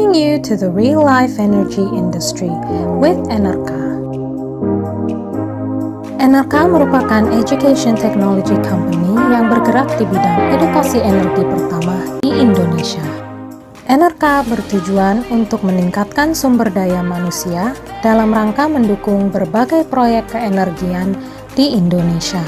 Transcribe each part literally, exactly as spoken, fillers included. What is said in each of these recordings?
bringing you to the real-life energy industry with Enerka. Enerka merupakan education technology company yang bergerak di bidang edukasi energi pertama di Indonesia. Enerka bertujuan untuk meningkatkan sumber daya manusia dalam rangka mendukung berbagai proyek keenergian di Indonesia.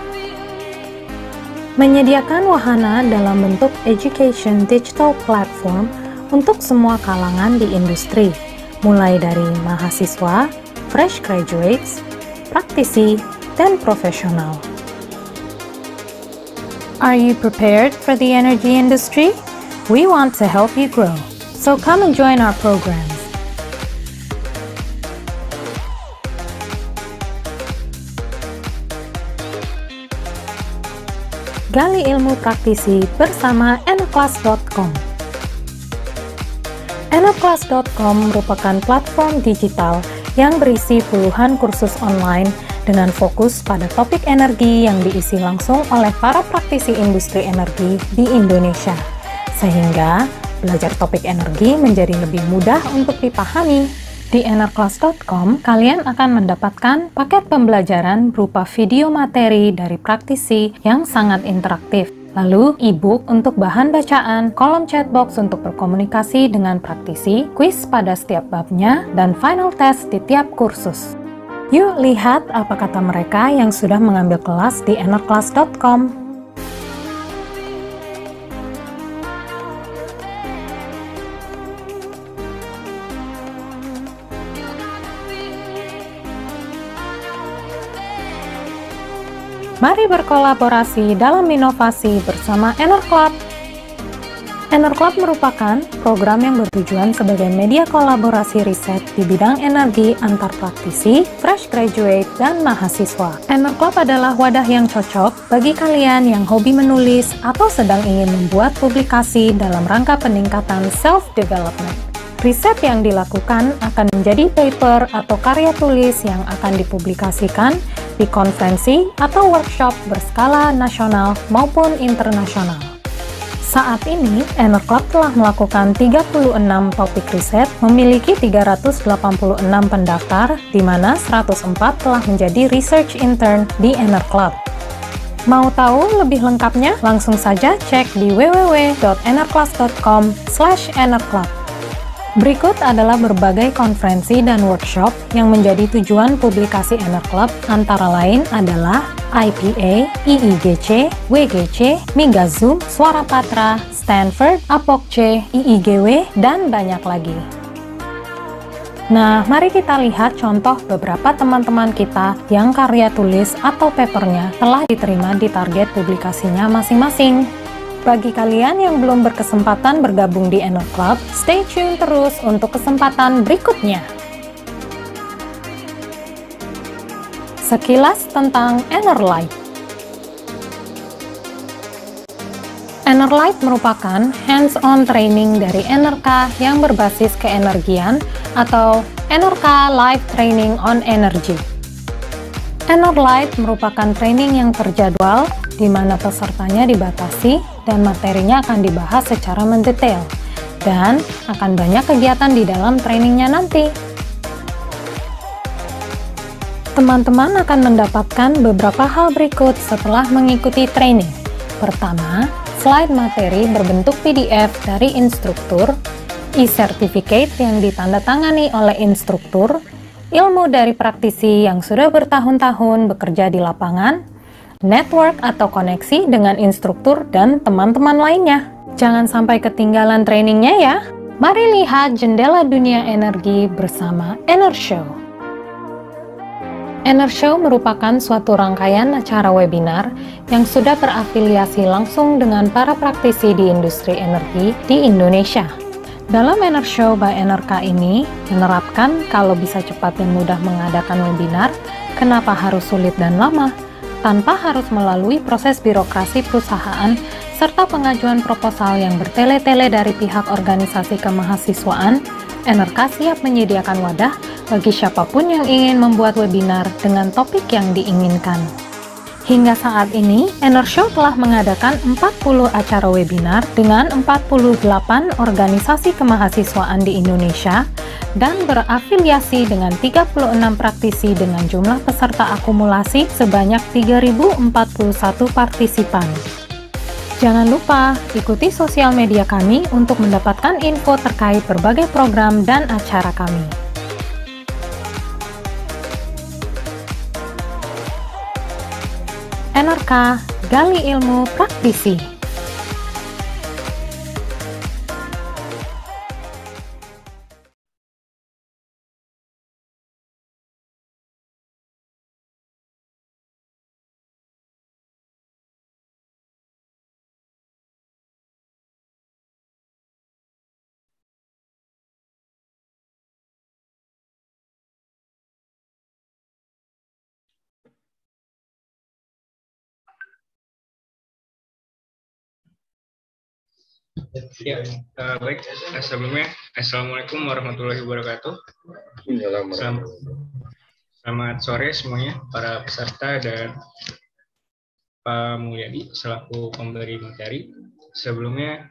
Menyediakan wahana dalam bentuk education digital platform untuk semua kalangan di industri, mulai dari mahasiswa, fresh graduates, praktisi, dan profesional. Are you prepared for the energy industry? We want to help you grow, so come and join our programs. Gali ilmu praktisi bersama enerclass dot com. enerclass dot com merupakan platform digital yang berisi puluhan kursus online dengan fokus pada topik energi yang diisi langsung oleh para praktisi industri energi di Indonesia, sehingga belajar topik energi menjadi lebih mudah untuk dipahami. Di enerclass dot com, kalian akan mendapatkan paket pembelajaran berupa video materi dari praktisi yang sangat interaktif, lalu e-book untuk bahan bacaan, kolom chatbox untuk berkomunikasi dengan praktisi, kuis pada setiap babnya, dan final test di tiap kursus. Yuk lihat apa kata mereka yang sudah mengambil kelas di enerclass dot com. Mari berkolaborasi dalam inovasi bersama Enerclub. Enerclub merupakan program yang bertujuan sebagai media kolaborasi riset di bidang energi antar praktisi, fresh graduate, dan mahasiswa. Enerclub adalah wadah yang cocok bagi kalian yang hobi menulis atau sedang ingin membuat publikasi dalam rangka peningkatan self-development. Riset yang dilakukan akan menjadi paper atau karya tulis yang akan dipublikasikan di konferensi atau workshop berskala nasional maupun internasional. Saat ini, Enerclub telah melakukan tiga puluh enam topik riset, memiliki tiga ratus delapan puluh enam pendaftar, di mana seratus empat telah menjadi research intern di Enerclub. Mau tahu lebih lengkapnya? Langsung saja cek di w w w dot enerclass dot com slash enerclub. Berikut adalah berbagai konferensi dan workshop yang menjadi tujuan publikasi Enerclub, antara lain adalah I P A, I I G C, W G C, Migazoom, Suara Patra, Stanford, Apokce, I I G W, dan banyak lagi. Nah, mari kita lihat contoh beberapa teman-teman kita yang karya tulis atau papernya telah diterima di target publikasinya masing-masing. Bagi kalian yang belum berkesempatan bergabung di Enerclub, stay tune terus untuk kesempatan berikutnya. Sekilas tentang Enerlight. Enerlight merupakan hands-on training dari Enerka yang berbasis keenergian atau Enerka Live Training on Energy. Enerlight merupakan training yang terjadwal di mana pesertanya dibatasi dan materinya akan dibahas secara mendetail, dan akan banyak kegiatan di dalam trainingnya nanti. Teman-teman akan mendapatkan beberapa hal berikut setelah mengikuti training. Pertama, slide materi berbentuk P D F dari instruktur, e-certificate yang ditandatangani oleh instruktur, ilmu dari praktisi yang sudah bertahun-tahun bekerja di lapangan, network atau koneksi dengan instruktur dan teman-teman lainnya. Jangan sampai ketinggalan trainingnya ya. Mari lihat jendela dunia energi bersama Enershow. Enershow merupakan suatu rangkaian acara webinar yang sudah berafiliasi langsung dengan para praktisi di industri energi di Indonesia. Dalam Enershow by Enerka ini menerapkan kalau bisa cepat dan mudah mengadakan webinar, kenapa harus sulit dan lama? Tanpa harus melalui proses birokrasi perusahaan serta pengajuan proposal yang bertele-tele dari pihak organisasi kemahasiswaan, Enerka siap menyediakan wadah bagi siapapun yang ingin membuat webinar dengan topik yang diinginkan. Hingga saat ini, Enershow telah mengadakan empat puluh acara webinar dengan empat puluh delapan organisasi kemahasiswaan di Indonesia dan berafiliasi dengan tiga puluh enam praktisi dengan jumlah peserta akumulasi sebanyak tiga ribu empat puluh satu partisipan. Jangan lupa ikuti sosial media kami untuk mendapatkan info terkait berbagai program dan acara kami. Enerka, gali ilmu praktisi. Ya, uh, baik. Sebelumnya, Assalamualaikum warahmatullahi wabarakatuh. Selamat, selamat sore semuanya, para peserta dan Pak Mulyadi selaku pemberi materi. Sebelumnya,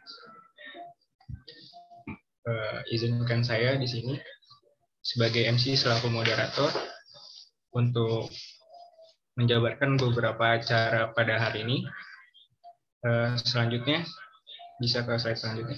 uh, izinkan saya di sini sebagai M C selaku moderator untuk menjabarkan beberapa acara pada hari ini. Uh, selanjutnya, bisa ke slide selanjutnya.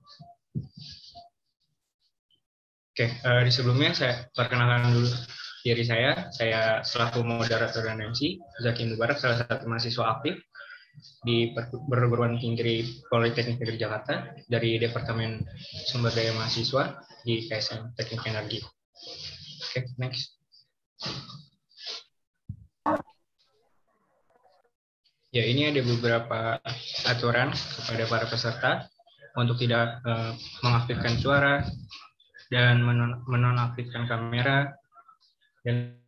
Oke, uh, di sebelumnya saya perkenalkan dulu diri saya. Saya selaku moderator dan M C, Zaki Mubarak, salah satu mahasiswa aktif di perguruan tinggi Politeknik Negeri Jakarta dari Departemen Sumber Daya Mahasiswa di K S M Teknik Energi. Oke, next. Ya, ini ada beberapa aturan kepada para peserta untuk tidak uh, mengaktifkan suara dan menon menonaktifkan kamera dan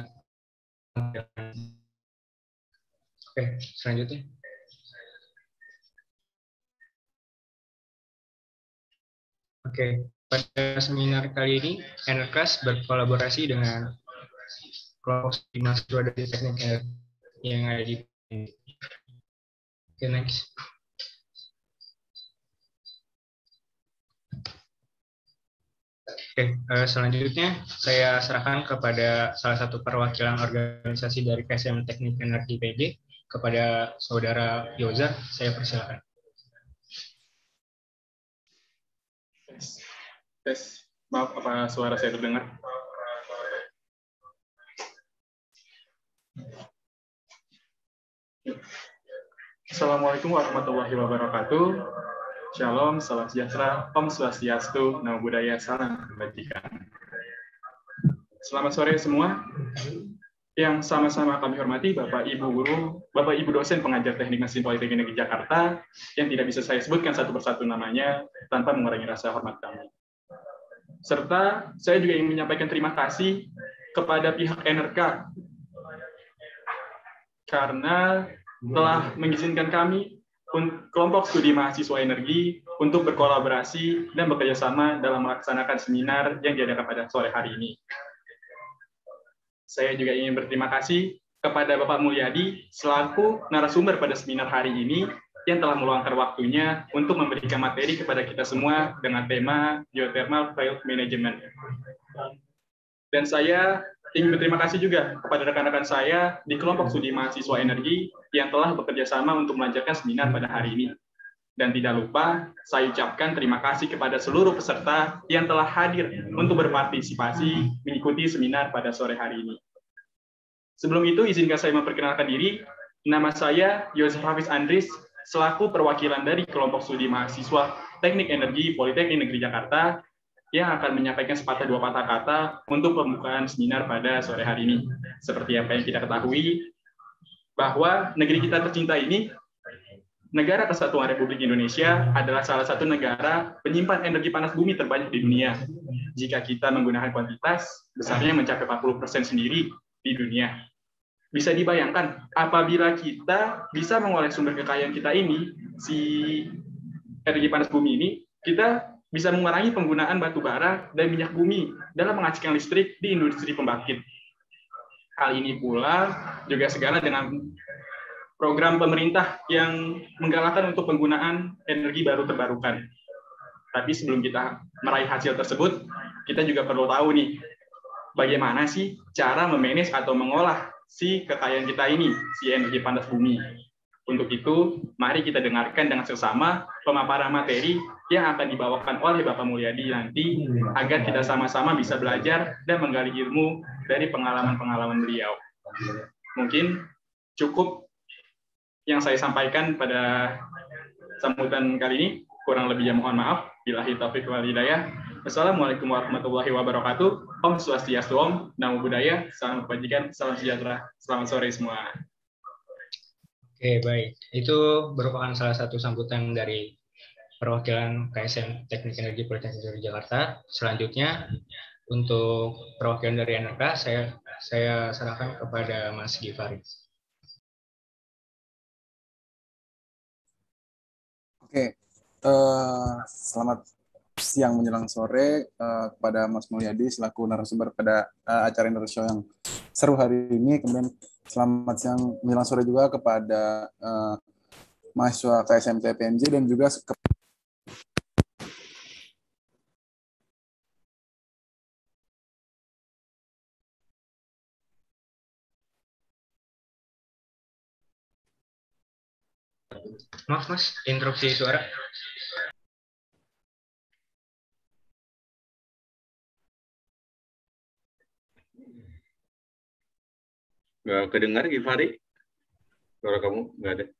oke, selanjutnya. Oke, pada seminar kali ini Enerclass berkolaborasi dengan kelompok mahasiswa dari teknik yang ada di oke, next. Oke, uh, selanjutnya saya serahkan kepada salah satu perwakilan organisasi dari K S M Teknik Energi P D, kepada Saudara Yoza. Saya persilakan. Tes, tes. Maaf, apa suara saya terdengar? Assalamualaikum warahmatullahi wabarakatuh. Shalom, salam sejahtera, Om Swastiastu, Namo Buddhaya, salam kebajikan. Selamat sore semua. Yang sama-sama kami hormati Bapak Ibu Guru, Bapak Ibu dosen pengajar Teknik Mesin Politeknik Negeri Jakarta, yang tidak bisa saya sebutkan satu persatu namanya tanpa mengurangi rasa hormat kami. Serta saya juga ingin menyampaikan terima kasih kepada pihak Enerka karena telah mengizinkan kami kelompok studi mahasiswa energi untuk berkolaborasi dan bekerja sama dalam melaksanakan seminar yang diadakan pada sore hari ini. Saya juga ingin berterima kasih kepada Bapak Mulyadi selaku narasumber pada seminar hari ini yang telah meluangkan waktunya untuk memberikan materi kepada kita semua dengan tema Geothermal Field Management. Dan saya ingin berterima kasih juga kepada rekan-rekan saya di kelompok studi mahasiswa energi yang telah bekerja sama untuk melancarkan seminar pada hari ini. Dan tidak lupa, saya ucapkan terima kasih kepada seluruh peserta yang telah hadir untuk berpartisipasi mengikuti seminar pada sore hari ini. Sebelum itu, izinkan saya memperkenalkan diri. Nama saya Yosef Hafiz Andris, selaku perwakilan dari kelompok studi mahasiswa Teknik Energi Politeknik Negeri Jakarta, yang akan menyampaikan sepatah dua patah kata untuk pembukaan seminar pada sore hari ini. Seperti apa yang kita ketahui, bahwa negeri kita tercinta ini, Negara Kesatuan Republik Indonesia, adalah salah satu negara penyimpan energi panas bumi terbanyak di dunia. Jika kita menggunakan kuantitas, besarnya mencapai empat puluh persen sendiri di dunia. Bisa dibayangkan, apabila kita bisa mengolah sumber kekayaan kita ini, si energi panas bumi ini, kita bisa mengurangi penggunaan batu bara dan minyak bumi dalam menghasilkan listrik di industri pembangkit. Hal ini pula juga segala dengan program pemerintah yang menggalakkan untuk penggunaan energi baru terbarukan. Tapi sebelum kita meraih hasil tersebut, kita juga perlu tahu nih, bagaimana sih cara memanage atau mengolah si kekayaan kita ini, si energi panas bumi. Untuk itu, mari kita dengarkan dengan seksama pemaparan materi yang akan dibawakan oleh Bapak Mulyadi nanti, agar kita sama-sama bisa belajar dan menggali ilmu dari pengalaman-pengalaman beliau. Mungkin cukup yang saya sampaikan pada sambutan kali ini, kurang lebihnya mohon maaf. Billahi taufiq wal hidayah. Wassalamualaikum warahmatullahi wabarakatuh. Om Swastiastu, Om Namo Buddhaya, salam kebajikan, salam sejahtera. Selamat sore semua. Oke, baik. Itu merupakan salah satu sambutan dari perwakilan K S M Teknik Energi Politeknik Negeri Jakarta. Selanjutnya, untuk perwakilan dari N R K, saya saya serahkan kepada Mas Givari. Oke, uh, selamat siang menjelang sore uh, kepada Mas Mulyadi selaku narasumber pada uh, acara Indonesia yang seru hari ini. Kemudian selamat siang menjelang sore juga kepada uh, mahasiswa K S M T P N J dan juga ke Maaf Mas, interupsi suara. Nggak kedengar, Givari? Suara kamu nggak ada.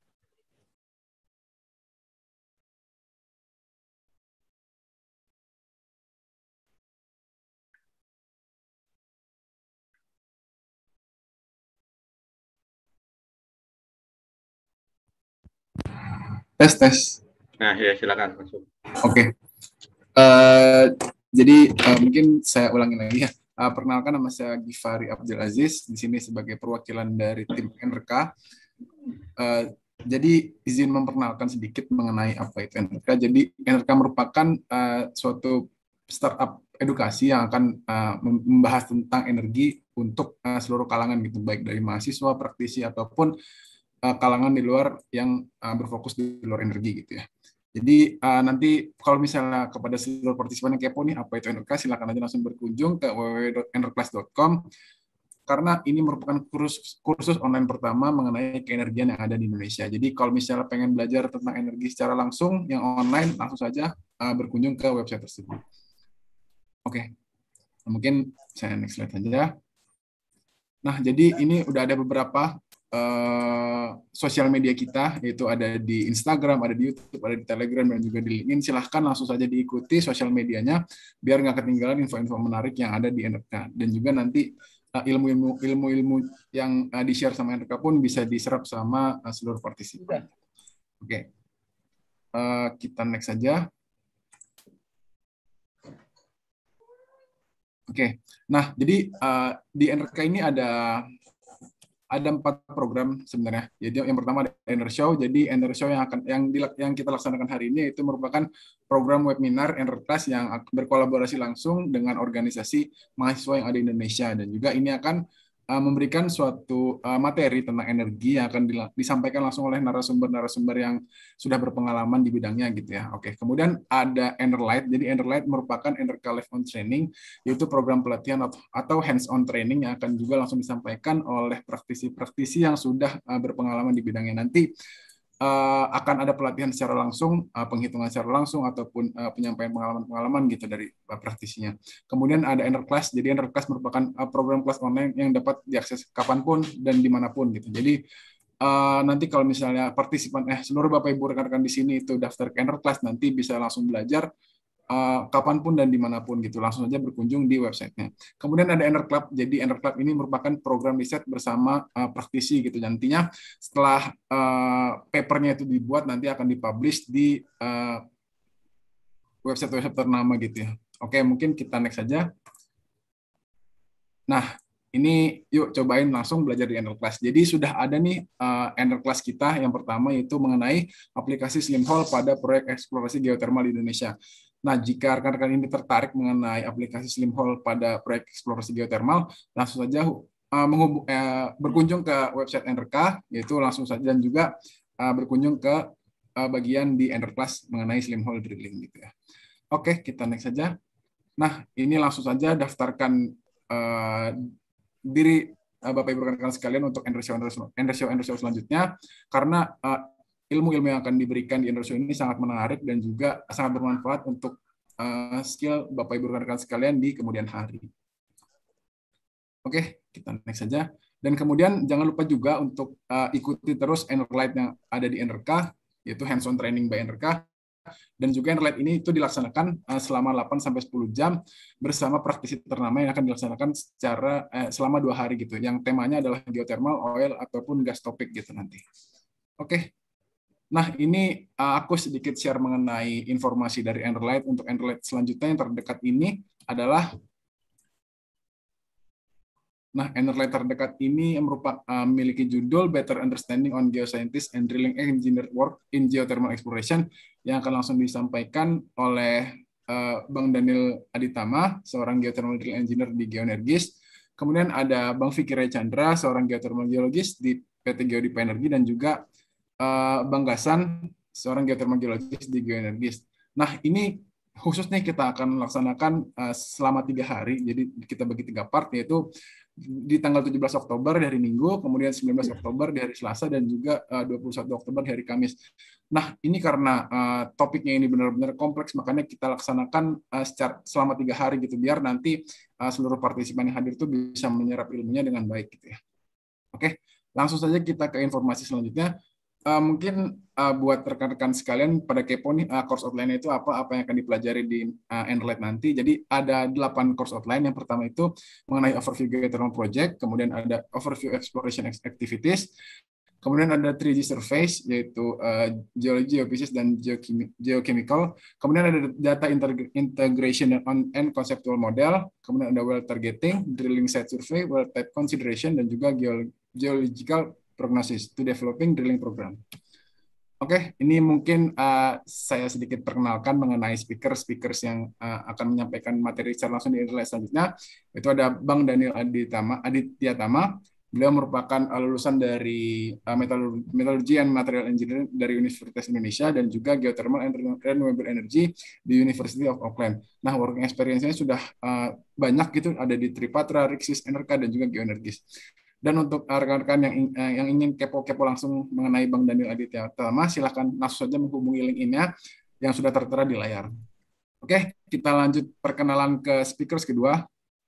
tes tes. Nah ya silakan masuk. Oke, okay. uh, jadi uh, mungkin saya ulangi lagi ya. Uh, perkenalkan, nama saya Givari Abdul Aziz, di sini sebagai perwakilan dari tim N R K. Uh, jadi izin memperkenalkan sedikit mengenai apa itu N R K. Jadi N R K merupakan uh, suatu startup edukasi yang akan uh, membahas tentang energi untuk uh, seluruh kalangan gitu, baik dari mahasiswa, praktisi ataupun uh, kalangan di luar yang uh, berfokus di luar energi gitu ya. Jadi uh, nanti kalau misalnya kepada seluruh partisipan yang kepo nih apa itu N R K, silakan aja langsung berkunjung ke w w w dot n r class dot com karena ini merupakan kursus kursus online pertama mengenai keenergian yang ada di Indonesia. Jadi kalau misalnya pengen belajar tentang energi secara langsung yang online, langsung saja uh, berkunjung ke website tersebut. Oke, okay. Mungkin saya next slide saja. Nah, jadi ini udah ada beberapa Uh, sosial media kita, yaitu ada di Instagram, ada di YouTube, ada di Telegram, dan juga di LinkedIn. Silahkan langsung saja diikuti sosial medianya, biar nggak ketinggalan info-info menarik yang ada di N R K. Dan juga nanti uh, ilmu-ilmu ilmu-ilmu yang uh, di-share sama N R K pun bisa diserap sama uh, seluruh partisipan. Oke, okay. uh, kita next saja. Oke, okay. Nah jadi uh, di N R K ini ada ada empat program sebenarnya. Jadi yang pertama ada N R Show. Jadi N R Show yang akan yang di, yang kita laksanakan hari ini itu merupakan program webinar N R Class yang berkolaborasi langsung dengan organisasi mahasiswa yang ada di Indonesia, dan juga ini akan uh, memberikan suatu uh, materi tentang energi yang akan disampaikan langsung oleh narasumber-narasumber yang sudah berpengalaman di bidangnya gitu ya. Oke, kemudian ada N R Light. Jadi N R Light merupakan N R K Live on Training, yaitu program pelatihan atau hands-on training yang akan juga langsung disampaikan oleh praktisi-praktisi yang sudah uh, berpengalaman di bidangnya. Nanti uh, akan ada pelatihan secara langsung, uh, penghitungan secara langsung, ataupun uh, penyampaian pengalaman-pengalaman gitu dari uh, praktisinya. Kemudian ada N R Class. Jadi N R Class merupakan uh, program kelas online yang dapat diakses kapanpun dan dimanapun gitu. Jadi Uh, nanti kalau misalnya partisipan, eh seluruh Bapak Ibu rekan-rekan di sini itu daftar ke N R Class, nanti bisa langsung belajar uh, kapanpun dan dimanapun gitu. Langsung saja berkunjung di websitenya. Kemudian ada N R Club. Jadi N R Club ini merupakan program riset bersama uh, praktisi gitu. Nantinya setelah uh, papernya itu dibuat, nanti akan dipublish di uh, website-website ternama gitu ya. Oke, mungkin kita next saja. Nah, ini yuk cobain langsung belajar di N R Class. Jadi sudah ada nih uh, N R Class kita yang pertama, yaitu mengenai aplikasi Slim Hall pada proyek eksplorasi geotermal di Indonesia. Nah, jika rekan-rekan ini tertarik mengenai aplikasi Slim Hall pada proyek eksplorasi geotermal, langsung saja uh, menghubung, uh, berkunjung ke website Enerka, yaitu langsung saja, dan juga uh, berkunjung ke uh, bagian di Enerclass mengenai slim hole drilling gitu ya. Oke, kita next saja. Nah, ini langsung saja daftarkan uh, diri uh, Bapak Ibu rekan-rekan sekalian untuk Enershow Enershow Enershow selanjutnya, karena uh, ilmu-ilmu yang akan diberikan di Enershow ini sangat menarik dan juga sangat bermanfaat untuk uh, skill Bapak Ibu rekan-rekan sekalian di kemudian hari. Oke, kita next saja. Dan kemudian jangan lupa juga untuk uh, ikuti terus Enerlight yang ada di Enerka, yaitu hands-on training by Enerka. Dan juga Enerlight ini itu dilaksanakan uh, selama delapan sampai sepuluh jam bersama praktisi ternama yang akan dilaksanakan secara uh, selama dua hari gitu. Yang temanya adalah geothermal, oil, ataupun gas topik gitu nanti. Oke. Nah, ini uh, aku sedikit share mengenai informasi dari Enerlight. Untuk Enerlight selanjutnya yang terdekat ini adalah Nah, Enerlight terdekat ini merupakan uh, memiliki judul Better Understanding on Geoscientist and Drilling Engineer Work in Geothermal Exploration yang akan langsung disampaikan oleh uh, Bang Daniel Aditama, seorang geothermal drilling engineer di Geoenergis. Kemudian ada Bang Vicky Ray Chandra, seorang geothermal geologis di P T Geodipa Energi, dan juga uh, Bang Gasan, seorang geothermal geologis di Geoenergis. Nah, ini khususnya kita akan melaksanakan uh, selama tiga hari, jadi kita bagi tiga part, yaitu di tanggal tujuh belas Oktober di hari Minggu, kemudian sembilan belas Oktober di hari Selasa, dan juga uh, dua puluh satu Oktober di hari Kamis. Nah, ini karena uh, topiknya ini benar-benar kompleks, makanya kita laksanakan uh, secara selama tiga hari gitu, biar nanti uh, seluruh partisipan yang hadir itu bisa menyerap ilmunya dengan baik gitu ya. Oke, langsung saja kita ke informasi selanjutnya. Uh, mungkin uh, buat rekan-rekan sekalian pada kepo nih, uh, course outline itu apa apa yang akan dipelajari di uh, Enerlight nanti. Jadi ada delapan course outline. Yang pertama itu mengenai overview geothermal project, kemudian ada overview exploration activities, kemudian ada three D surveys, yaitu uh, geology, geophysics, dan geochemical. Kemudian ada data integration and conceptual model, kemudian ada well targeting, drilling site survey, well type consideration, dan juga geological prognosis to developing drilling program. Oke, ini mungkin uh, saya sedikit perkenalkan mengenai speaker-speakers yang uh, akan menyampaikan materi secara langsung di Enerlight selanjutnya. Itu ada Bang Daniel Aditama, Aditya Tama. Beliau merupakan uh, lulusan dari uh, Metallurgy and Material Engineering dari Universitas Indonesia, dan juga Geothermal and Renewable Energy di University of Auckland. Nah, working experience-nya sudah uh, banyak gitu, ada di Tripatra, Rixis, Enerka, dan juga Geoenergis. Dan untuk rekan-rekan yang yang ingin kepo-kepo langsung mengenai Bang Daniel Aditya Tama, silakan langsung saja menghubungi link-in-nya yang sudah tertera di layar. Oke, kita lanjut perkenalan ke speakers kedua.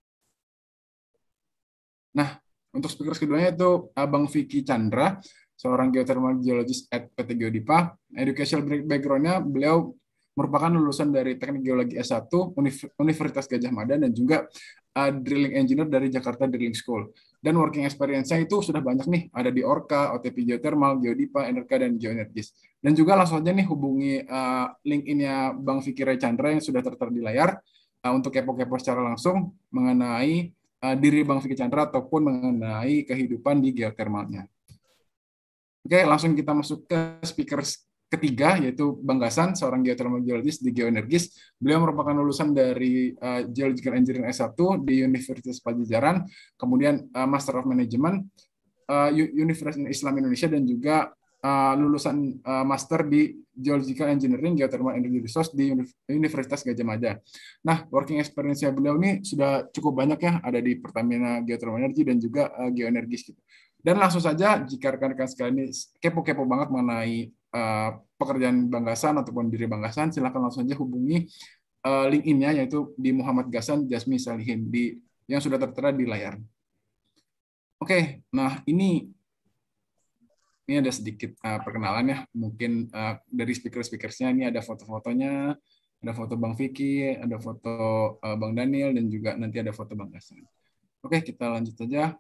Nah, untuk speakers keduanya itu Bang Vicky Chandra, seorang geothermal geologis at P T Geodipa. Educational background-nya, beliau merupakan lulusan dari Teknik Geologi S satu Universitas Gadjah Mada, dan juga uh, drilling engineer dari Jakarta Drilling School. Dan working experience-nya itu sudah banyak nih, ada di Orka, O T P Geothermal, Geodipa, Enerka, dan Geoenergis. Dan juga langsung aja nih hubungi uh, link-in-nya Bang Vicky Ray Chandra yang sudah tertera di layar uh, untuk kepo-kepo secara langsung mengenai uh, diri Bang Vicky Chandra ataupun mengenai kehidupan di geothermalnya. Oke, langsung kita masuk ke speaker ketiga, yaitu Bang Gasan, seorang geothermal geologis di Geoenergis. Beliau merupakan lulusan dari uh, Geological Engineering S satu di Universitas Pajajaran, kemudian uh, Master of Management uh, Universitas Islam Indonesia, dan juga uh, lulusan uh, Master di Geological Engineering Geothermal Energy Resource di Universitas Gadjah Mada. Nah, working experience-nya beliau ini sudah cukup banyak ya, ada di Pertamina Geothermal Energy dan juga uh, Geoenergis gitu. Dan langsung saja, jika rekan-rekan sekalian ini kepo-kepo banget mengenai Uh, pekerjaan Bang Gasan ataupun diri Bang Gasan, silakan langsung saja hubungi uh, link-in-nya, yaitu di Muhammad Gasan Jasmi Salihin di yang sudah tertera di layar. Oke, okay, nah ini ini ada sedikit uh, perkenalan ya, mungkin uh, dari speaker-speakersnya. Ini ada foto-fotonya, ada foto Bang Vicky, ada foto uh, Bang Daniel, dan juga nanti ada foto Bang Gasan. Oke, okay, kita lanjut saja.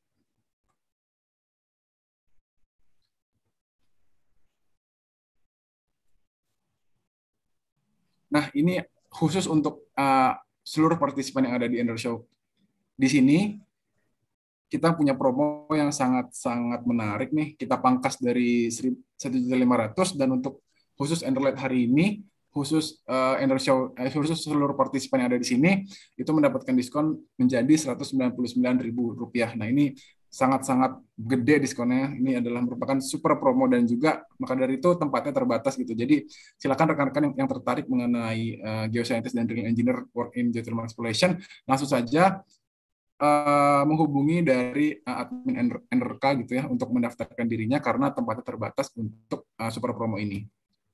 Nah, ini khusus untuk uh, seluruh partisipan yang ada di Enershow. Di sini kita punya promo yang sangat-sangat menarik nih. Kita pangkas dari satu juta lima ratus ribu, dan untuk khusus Enerlight hari ini khusus uh, Enershow, eh, khusus seluruh partisipan yang ada di sini itu mendapatkan diskon menjadi seratus sembilan puluh sembilan ribu rupiah. Nah, ini sangat-sangat gede diskonnya. Ini adalah merupakan super promo dan juga maka dari itu tempatnya terbatas gitu. Jadi silakan rekan-rekan yang, yang tertarik mengenai uh, geoscientist dan drilling engineer work in geothermal exploration langsung saja uh, menghubungi dari uh, admin N R K gitu ya untuk mendaftarkan dirinya karena tempatnya terbatas untuk uh, super promo ini.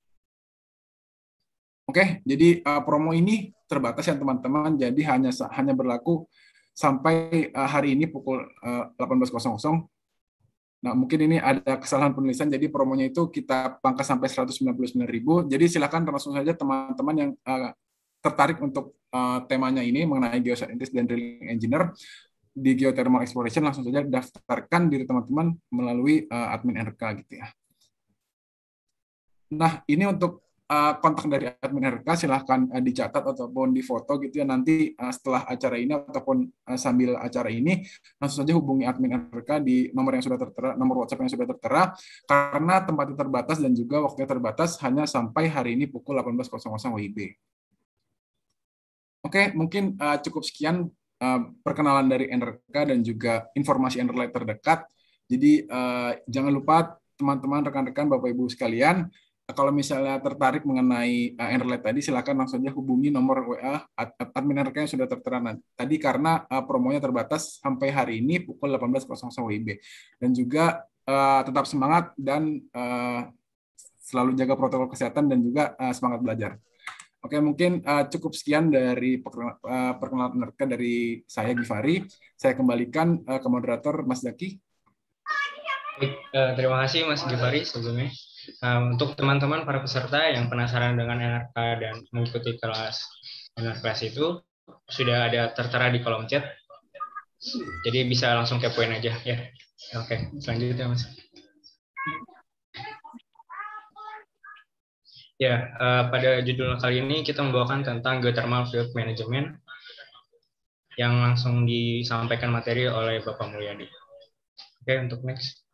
Oke, jadi uh, promo ini terbatas ya teman-teman. Jadi hanya hanya berlaku sampai uh, hari ini pukul uh, delapan belas. Nah, mungkin ini ada kesalahan penulisan. Jadi promonya itu kita pangkas sampai seratus sembilan puluh sembilan ribu. Jadi silakan langsung saja teman-teman yang uh, tertarik untuk uh, temanya ini mengenai geoscientist dan drilling engineer di geothermal exploration langsung saja daftarkan diri teman-teman melalui uh, admin N R K gitu ya. Nah, ini untuk Uh, kontak dari admin N R K silahkan uh, dicatat ataupun difoto gitu ya nanti uh, setelah acara ini ataupun uh, sambil acara ini langsung saja hubungi admin N R K di nomor yang sudah tertera, nomor WhatsApp yang sudah tertera karena tempatnya terbatas dan juga waktunya terbatas hanya sampai hari ini pukul delapan belas W I B. Oke, mungkin uh, cukup sekian uh, perkenalan dari N R K dan juga informasi N R L terdekat. Jadi uh, jangan lupa teman-teman rekan-rekan Bapak Ibu sekalian, kalau misalnya tertarik mengenai uh, N R L tadi, silakan langsung saja hubungi nomor W A admin N R K yang sudah tertera tadi karena uh, promonya terbatas sampai hari ini pukul delapan belas W I B. Dan juga uh, tetap semangat dan uh, selalu jaga protokol kesehatan dan juga uh, semangat belajar. Oke, mungkin uh, cukup sekian dari perkenalan, uh, perkenalan N R K dari saya, Givari. Saya kembalikan uh, ke moderator, Mas Zaki. Baik, uh, terima kasih Mas Givari sebelumnya. Uh, untuk teman-teman para peserta yang penasaran dengan N R K dan mengikuti kelas N R K itu sudah ada tertera di kolom chat, jadi bisa langsung kepoin aja ya. Oke, selanjutnya Mas. Ya, uh, pada judul kali ini kita membawakan tentang geothermal field management yang langsung disampaikan materi oleh Bapak Mulyadi. Oke, untuk next.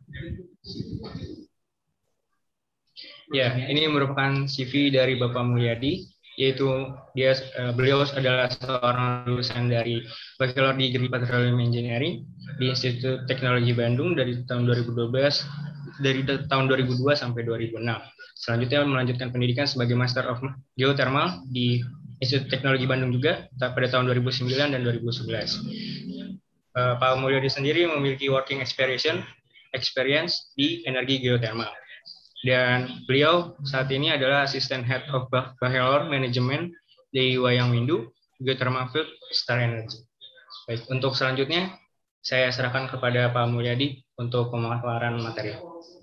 Ya, ini merupakan C V dari Bapak Mulyadi, yaitu dia uh, beliau adalah seorang lulusan dari Bachelor Degree Petroleum Engineering di Institut Teknologi Bandung dari tahun dua ribu dua belas dari tahun dua ribu dua sampai dua ribu enam. Selanjutnya melanjutkan pendidikan sebagai Master of Geothermal di Institut Teknologi Bandung juga pada tahun dua ribu sembilan dan dua ribu sebelas. Uh, Pak Mulyadi sendiri memiliki working experience experience di energi geothermal. Dan beliau saat ini adalah Assistant Head of Bachelor Management di Wayang Windu, Geothermal Field Star Energy. Baik, untuk selanjutnya saya serahkan kepada Pak Mulyadi untuk pemaparan materi.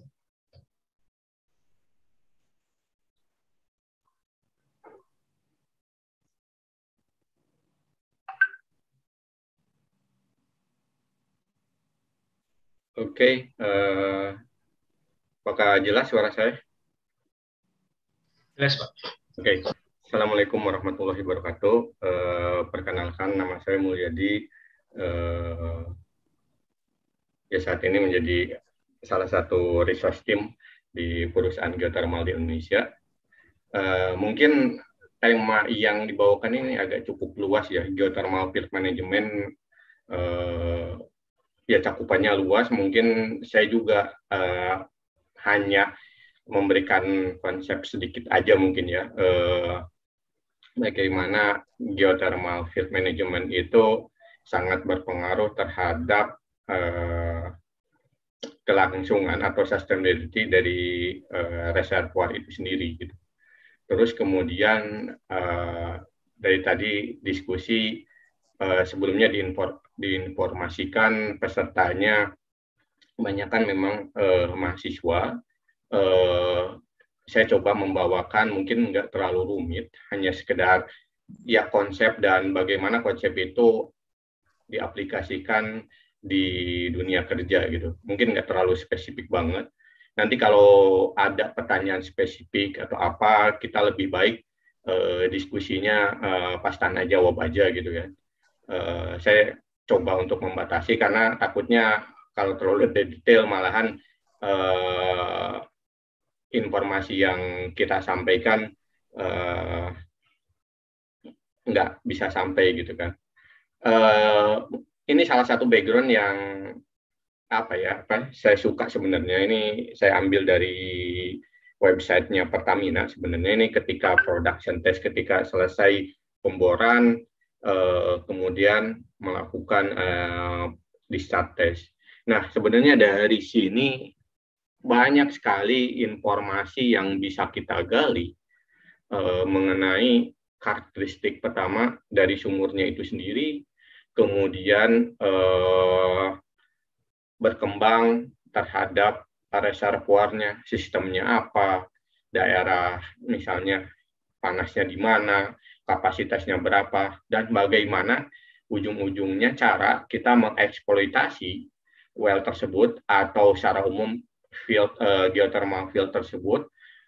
Oke, okay, uh, apakah jelas suara saya? Jelas, Pak. Oke, okay. Assalamualaikum warahmatullahi wabarakatuh. Uh, perkenalkan, nama saya Mulyadi. Uh, ya saat ini menjadi salah satu resource team di perusahaan geothermal di Indonesia. Uh, mungkin tema yang dibawakan ini agak cukup luas ya, geothermal field management. Uh, ya cakupannya luas. Mungkin saya juga uh, hanya memberikan konsep sedikit aja mungkin ya, eh, bagaimana geothermal field management itu sangat berpengaruh terhadap eh, kelangsungan atau sustainability dari eh, reservoir itu sendiri gitu. Terus kemudian eh, dari tadi diskusi eh, sebelumnya diinfor, diinformasikan pesertanya kebanyakan memang eh, mahasiswa. Uh, saya coba membawakan mungkin nggak terlalu rumit, hanya sekedar ya konsep dan bagaimana konsep itu diaplikasikan di dunia kerja gitu. Mungkin nggak terlalu spesifik banget. Nanti kalau ada pertanyaan spesifik atau apa, kita lebih baik uh, diskusinya uh, pas tanya jawab aja gitu ya. Uh, saya coba untuk membatasi karena takutnya kalau terlalu detail malahan uh, informasi yang kita sampaikan uh, nggak bisa sampai gitu kan. Uh, ini salah satu background yang apa ya, apa saya suka sebenarnya. Ini saya ambil dari websitenya Pertamina sebenarnya. Ini ketika production test, ketika selesai pemboran, uh, kemudian melakukan uh, discharge test. Nah, sebenarnya dari sini banyak sekali informasi yang bisa kita gali uh, mengenai karakteristik pertama dari sumurnya itu sendiri, kemudian eh, berkembang terhadap reservoirnya, sistemnya apa, daerah misalnya panasnya di mana, kapasitasnya berapa, dan bagaimana ujung-ujungnya cara kita mengeksploitasi well tersebut atau secara umum field, eh, geothermal field tersebut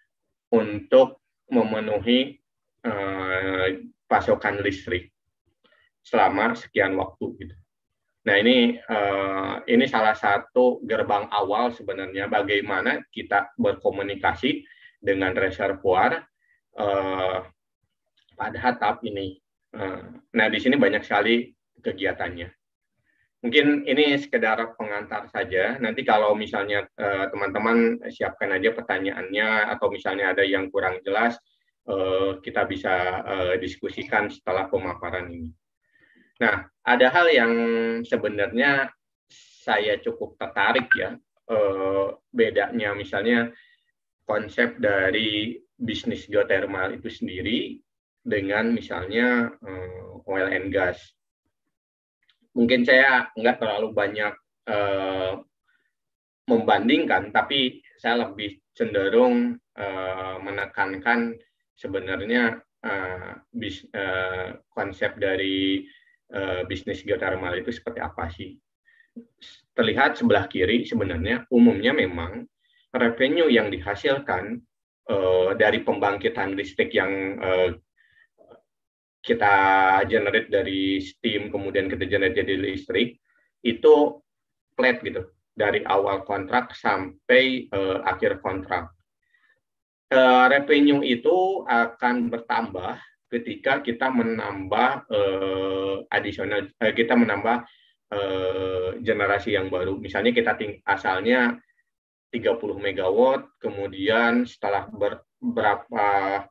untuk memenuhi Uh, pasokan listrik selama sekian waktu gitu. Nah ini uh, ini salah satu gerbang awal sebenarnya bagaimana kita berkomunikasi dengan reservoir uh, pada tahap ini. Uh, nah di sini banyak sekali kegiatannya. Mungkin ini sekedar pengantar saja. Nanti kalau misalnya uh, teman-teman siapkan aja pertanyaannya atau misalnya ada yang kurang jelas, Uh, kita bisa uh, diskusikan setelah pemaparan ini. Nah, ada hal yang sebenarnya saya cukup tertarik ya, uh, bedanya misalnya konsep dari bisnis geothermal itu sendiri dengan misalnya uh, oil and gas. Mungkin saya nggak terlalu banyak uh, membandingkan, tapi saya lebih cenderung uh, menekankan sebenarnya uh, bis, uh, konsep dari uh, bisnis geothermal itu seperti apa sih? Terlihat sebelah kiri sebenarnya umumnya memang revenue yang dihasilkan uh, dari pembangkitan listrik yang uh, kita generate dari steam, kemudian kita generate jadi listrik, itu flat gitu, dari awal kontrak sampai uh, akhir kontrak. Uh, revenue itu akan bertambah ketika kita menambah uh, additional, uh, kita menambah uh, generasi yang baru. Misalnya kita ting asalnya tiga puluh megawatt, kemudian setelah beberapa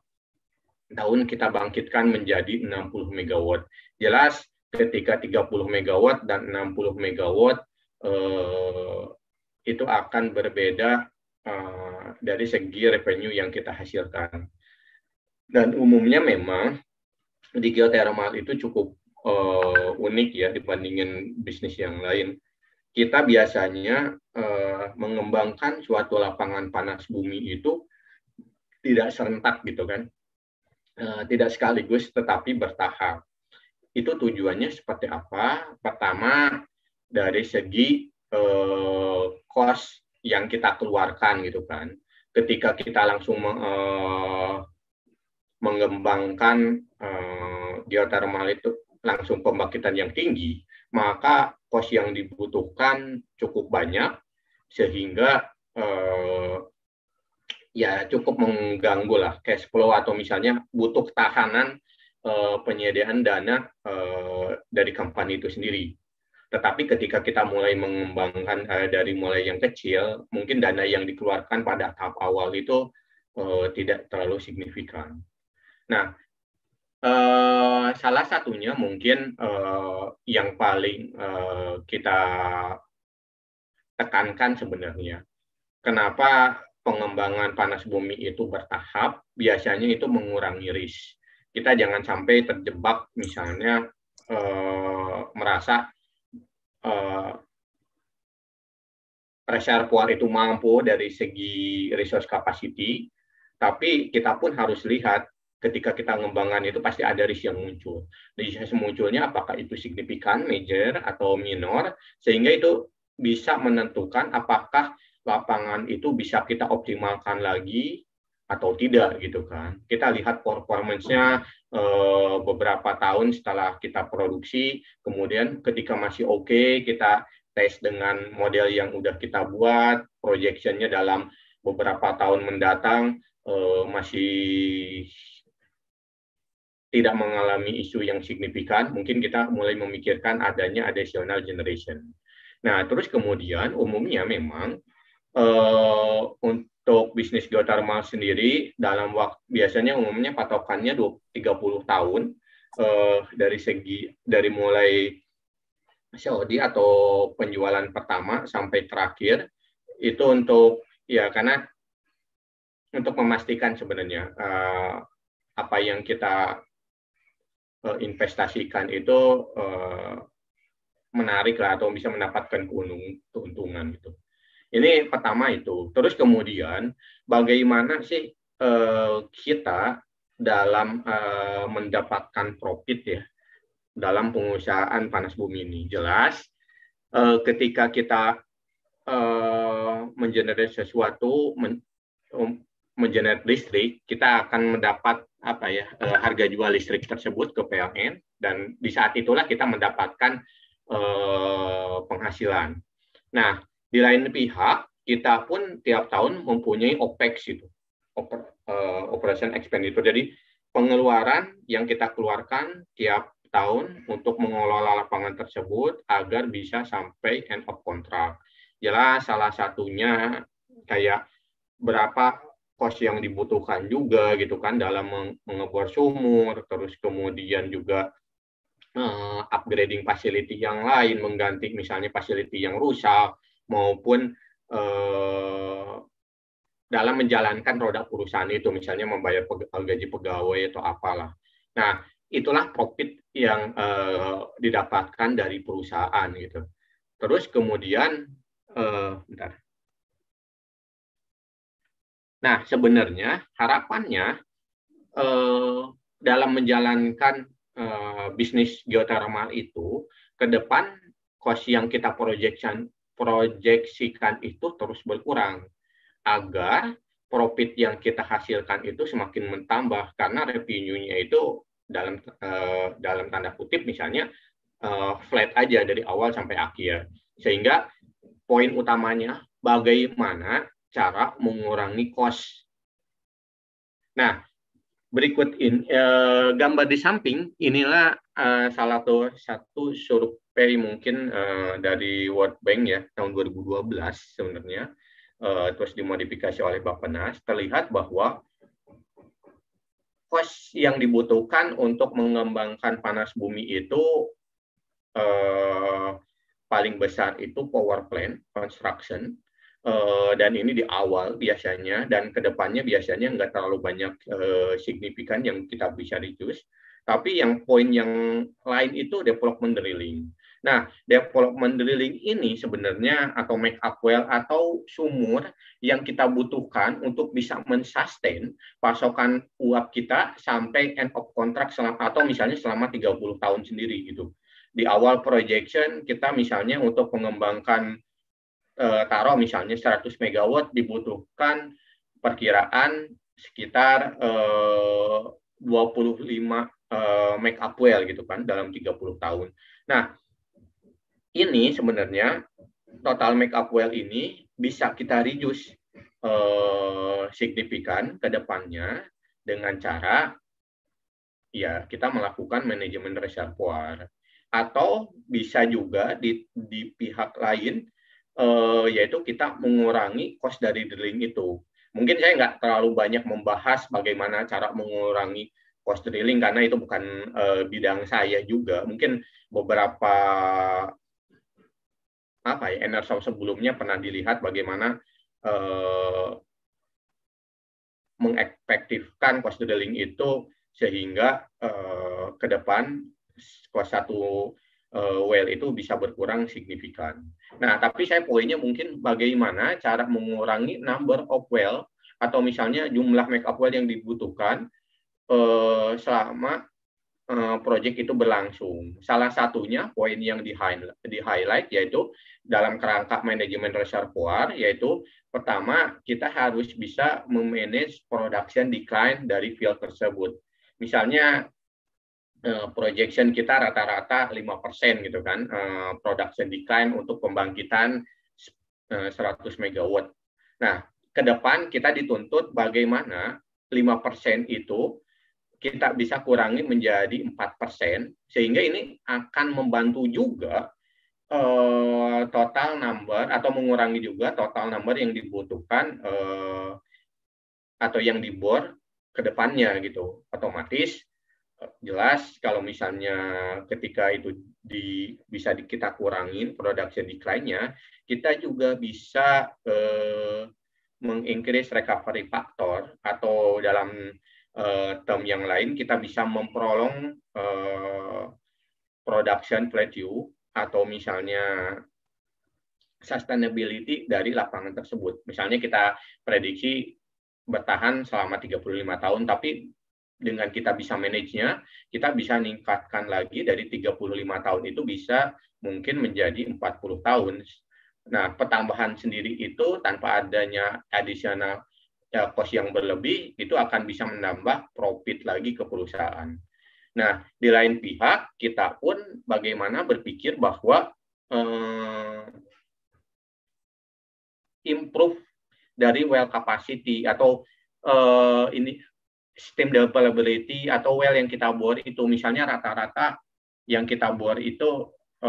tahun kita bangkitkan menjadi enam puluh megawatt. Jelas ketika tiga puluh megawatt dan enam puluh megawatt uh, itu akan berbeda Uh, dari segi revenue yang kita hasilkan. Dan umumnya memang di geothermal itu cukup uh, unik ya dibandingin bisnis yang lain. Kita biasanya uh, mengembangkan suatu lapangan panas bumi itu tidak serentak gitu kan, uh, tidak sekaligus tetapi bertahap. Itu tujuannya seperti apa? Pertama dari segi uh, cost yang kita keluarkan gitu kan. Ketika kita langsung uh, mengembangkan uh, geothermal itu langsung pembangkitan yang tinggi, maka cost yang dibutuhkan cukup banyak sehingga uh, ya cukup mengganggu lah cash flow atau misalnya butuh tahanan uh, penyediaan dana uh, dari company itu sendiri. Tetapi ketika kita mulai mengembangkan uh, dari mulai yang kecil, mungkin dana yang dikeluarkan pada tahap awal itu uh, tidak terlalu signifikan. Nah, uh, salah satunya mungkin uh, yang paling uh, kita tekankan sebenarnya, kenapa pengembangan panas bumi itu bertahap, biasanya itu mengurangi risk. Kita jangan sampai terjebak misalnya uh, merasa Uh, reservoir itu mampu dari segi resource capacity, tapi kita pun harus lihat ketika kita mengembangkan itu pasti ada risk yang muncul. Risk munculnya apakah itu signifikan, major, atau minor, sehingga itu bisa menentukan apakah lapangan itu bisa kita optimalkan lagi atau tidak gitu kan. Kita lihat performance-nya eh, beberapa tahun setelah kita produksi, kemudian ketika masih oke okay, kita tes dengan model yang udah kita buat, projection-nya dalam beberapa tahun mendatang eh, masih tidak mengalami isu yang signifikan, mungkin kita mulai memikirkan adanya additional generation. Nah, terus kemudian umumnya memang eh, untuk bisnis geothermal sendiri dalam waktu biasanya umumnya patokannya tiga puluh tahun eh, dari segi dari mulai C O D atau penjualan pertama sampai terakhir itu untuk ya karena untuk memastikan sebenarnya eh, apa yang kita eh, investasikan itu eh, menarik lah atau bisa mendapatkan keuntungan gitu. Ini pertama itu. Terus kemudian bagaimana sih eh, kita dalam eh, mendapatkan profit ya dalam pengusahaan panas bumi ini? Jelas eh, ketika kita eh, mengenerate sesuatu, men, mengenerate listrik, kita akan mendapat apa ya eh, harga jual listrik tersebut ke P L N dan di saat itulah kita mendapatkan eh, penghasilan. Nah, di lain pihak, kita pun tiap tahun mempunyai OPEX itu, oper, uh, operation expenditure. Jadi pengeluaran yang kita keluarkan tiap tahun untuk mengelola lapangan tersebut agar bisa sampai end of contract. Jelas salah satunya kayak berapa cost yang dibutuhkan juga gitu kan dalam mengebor sumur, terus kemudian juga uh, upgrading facility yang lain, mengganti misalnya facility yang rusak, maupun eh, dalam menjalankan roda perusahaan itu, misalnya membayar gaji pegawai atau apalah. Nah, itulah profit yang eh, didapatkan dari perusahaan gitu. Terus kemudian, eh, bentar. Nah, sebenarnya harapannya eh, dalam menjalankan eh, bisnis geothermal itu, ke depan cost yang kita projection proyeksikan itu terus berkurang agar profit yang kita hasilkan itu semakin bertambah karena revenue-nya itu dalam uh, dalam tanda kutip misalnya uh, flat aja dari awal sampai akhir, sehingga poin utamanya bagaimana cara mengurangi cost. Nah, berikut ini uh, gambar di samping inilah uh, salah satu satu survei mungkin uh, dari World Bank ya tahun dua ribu dua belas sebenarnya uh, terus dimodifikasi oleh Bappenas. Terlihat bahwa cost yang dibutuhkan untuk mengembangkan panas bumi itu uh, paling besar itu power plant construction. Uh, dan ini di awal biasanya dan kedepannya biasanya nggak terlalu banyak uh, signifikan yang kita bisa reduce. Tapi yang poin yang lain itu development drilling. Nah, development drilling ini sebenarnya atau make up well atau sumur yang kita butuhkan untuk bisa mensustain pasokan uap kita sampai end of contract selama, atau misalnya selama tiga puluh tahun sendiri gitu. Di awal projection kita misalnya untuk mengembangkan eh, taruh misalnya seratus megawatt dibutuhkan perkiraan sekitar eh, dua puluh lima eh, make up well gitu kan dalam tiga puluh tahun. Nah, ini sebenarnya total make up well ini bisa kita reduce eh, signifikan ke depannya dengan cara ya kita melakukan manajemen reservoir, atau bisa juga di, di pihak lain eh, yaitu kita mengurangi cost dari drilling itu. Mungkin saya nggak terlalu banyak membahas bagaimana cara mengurangi cost drilling karena itu bukan eh, bidang saya juga. Mungkin beberapa apa ya Enersom sebelumnya pernah dilihat bagaimana eh, mengefektifkan cost drilling itu sehingga eh, ke depan cost satu eh, well itu bisa berkurang signifikan. Nah, tapi saya poinnya mungkin bagaimana cara mengurangi number of well atau misalnya jumlah make up well yang dibutuhkan eh, selama eh, proyek itu berlangsung. Salah satunya poin yang di highlight, di highlight yaitu dalam kerangka manajemen reservoir, yaitu pertama kita harus bisa memanage production decline dari field tersebut. Misalnya eh, projection kita rata-rata lima persen gitu kan, eh, production decline untuk pembangkitan eh, seratus megawatt. Nah, ke depan kita dituntut bagaimana lima persen itu kita bisa kurangi menjadi empat persen, sehingga ini akan membantu juga uh, total number atau mengurangi juga total number yang dibutuhkan uh, atau yang dibor ke depannya gitu. Otomatis jelas kalau misalnya ketika itu di, bisa di, kita kurangin production decline-nya, kita juga bisa uh, meng-increase recovery factor, atau dalam uh, term yang lain kita bisa memprolong uh, production plateau atau misalnya sustainability dari lapangan tersebut. Misalnya kita prediksi bertahan selama tiga puluh lima tahun, tapi dengan kita bisa manage-nya, kita bisa meningkatkan lagi dari tiga puluh lima tahun itu bisa mungkin menjadi empat puluh tahun. Nah, pertambahan sendiri itu tanpa adanya additional ya, cost yang berlebih, itu akan bisa menambah profit lagi ke perusahaan. Nah, di lain pihak, kita pun bagaimana berpikir bahwa eh, improve dari well capacity atau eh, ini steam developability atau well yang kita bor itu, misalnya rata-rata yang kita bor itu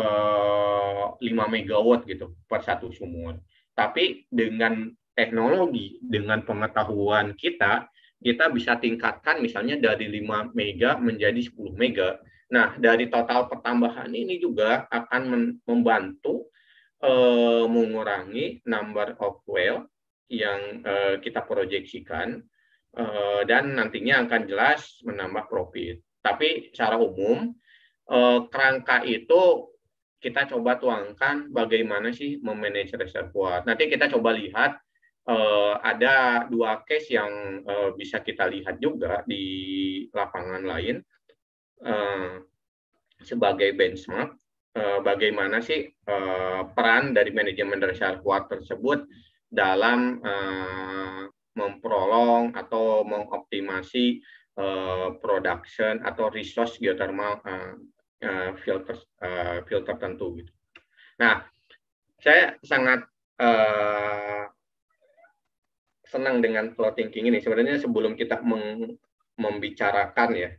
lima megawatt gitu per satu sumur. Tapi dengan teknologi, dengan pengetahuan kita, kita bisa tingkatkan misalnya dari lima mega menjadi sepuluh mega. Nah, dari total pertambahan ini juga akan membantu uh, mengurangi number of well yang uh, kita proyeksikan, uh, dan nantinya akan jelas menambah profit. Tapi secara umum, uh, kerangka itu kita coba tuangkan bagaimana sih memanage reservoir. Nanti kita coba lihat, uh, ada dua case yang uh, bisa kita lihat juga di lapangan lain uh, sebagai benchmark, uh, bagaimana sih uh, peran dari manajemen reservoir tersebut dalam uh, memprolong atau mengoptimasi uh, production atau resource geothermal uh, Uh, filter uh, filter tertentu gitu. Nah, saya sangat uh, senang dengan flow thinking ini. Sebenarnya sebelum kita meng, membicarakan ya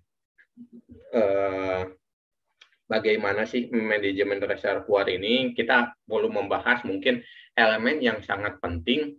uh, bagaimana sih manajemen reservoir ini, kita perlu membahas mungkin elemen yang sangat penting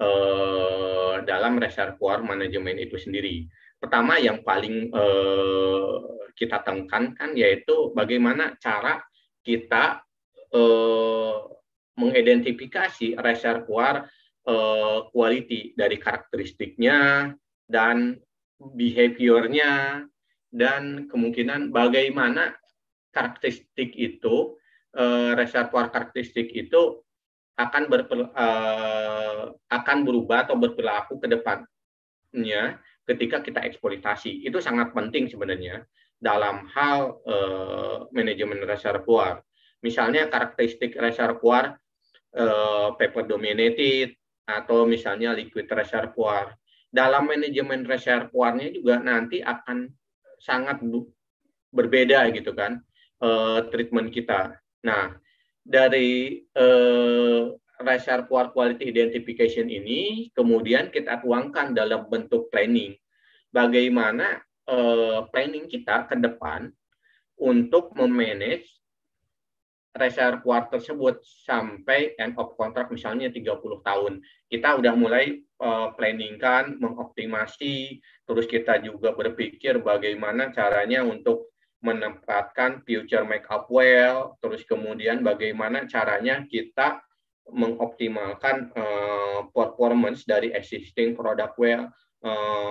uh, dalam reservoir manajemen itu sendiri. Pertama, yang paling eh, kita tekankan yaitu bagaimana cara kita eh, mengidentifikasi reservoir eh, quality dari karakteristiknya dan behavior-nya, dan kemungkinan bagaimana karakteristik itu, eh, reservoir karakteristik itu akan berpel, eh, akan berubah atau berperilaku ke depannya ketika kita eksploitasi. Itu sangat penting sebenarnya dalam hal eh, manajemen reservoir. Misalnya karakteristik reservoir eh, paper dominated atau misalnya liquid reservoir. Dalam manajemen reservoirnya juga nanti akan sangat berbeda gitu kan eh, treatment kita. Nah, dari eh, reservoir quality identification ini kemudian kita tuangkan dalam bentuk planning. Bagaimana uh, planning kita ke depan untuk memanage reservoir tersebut sampai end of contract misalnya tiga puluh tahun. Kita udah mulai uh, planning kan, mengoptimasi, terus kita juga berpikir bagaimana caranya untuk menempatkan future make-up well, terus kemudian bagaimana caranya kita mengoptimalkan uh, performance dari existing product well, uh,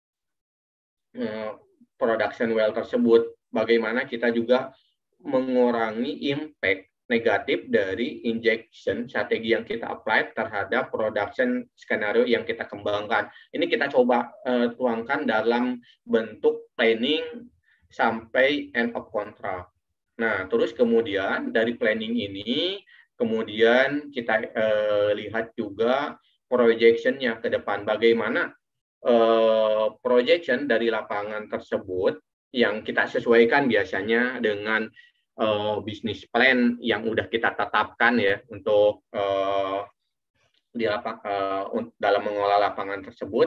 uh, production well tersebut. Bagaimana kita juga mengurangi impact negatif dari injection strategi yang kita apply terhadap production skenario yang kita kembangkan. Ini kita coba uh, tuangkan dalam bentuk planning sampai end of contract. Nah, terus kemudian dari planning ini kemudian kita eh, lihat juga projection-nya ke depan. Bagaimana eh, projection dari lapangan tersebut yang kita sesuaikan biasanya dengan eh, bisnis plan yang udah kita tetapkan ya untuk eh, di lapang, eh, dalam mengolah lapangan tersebut.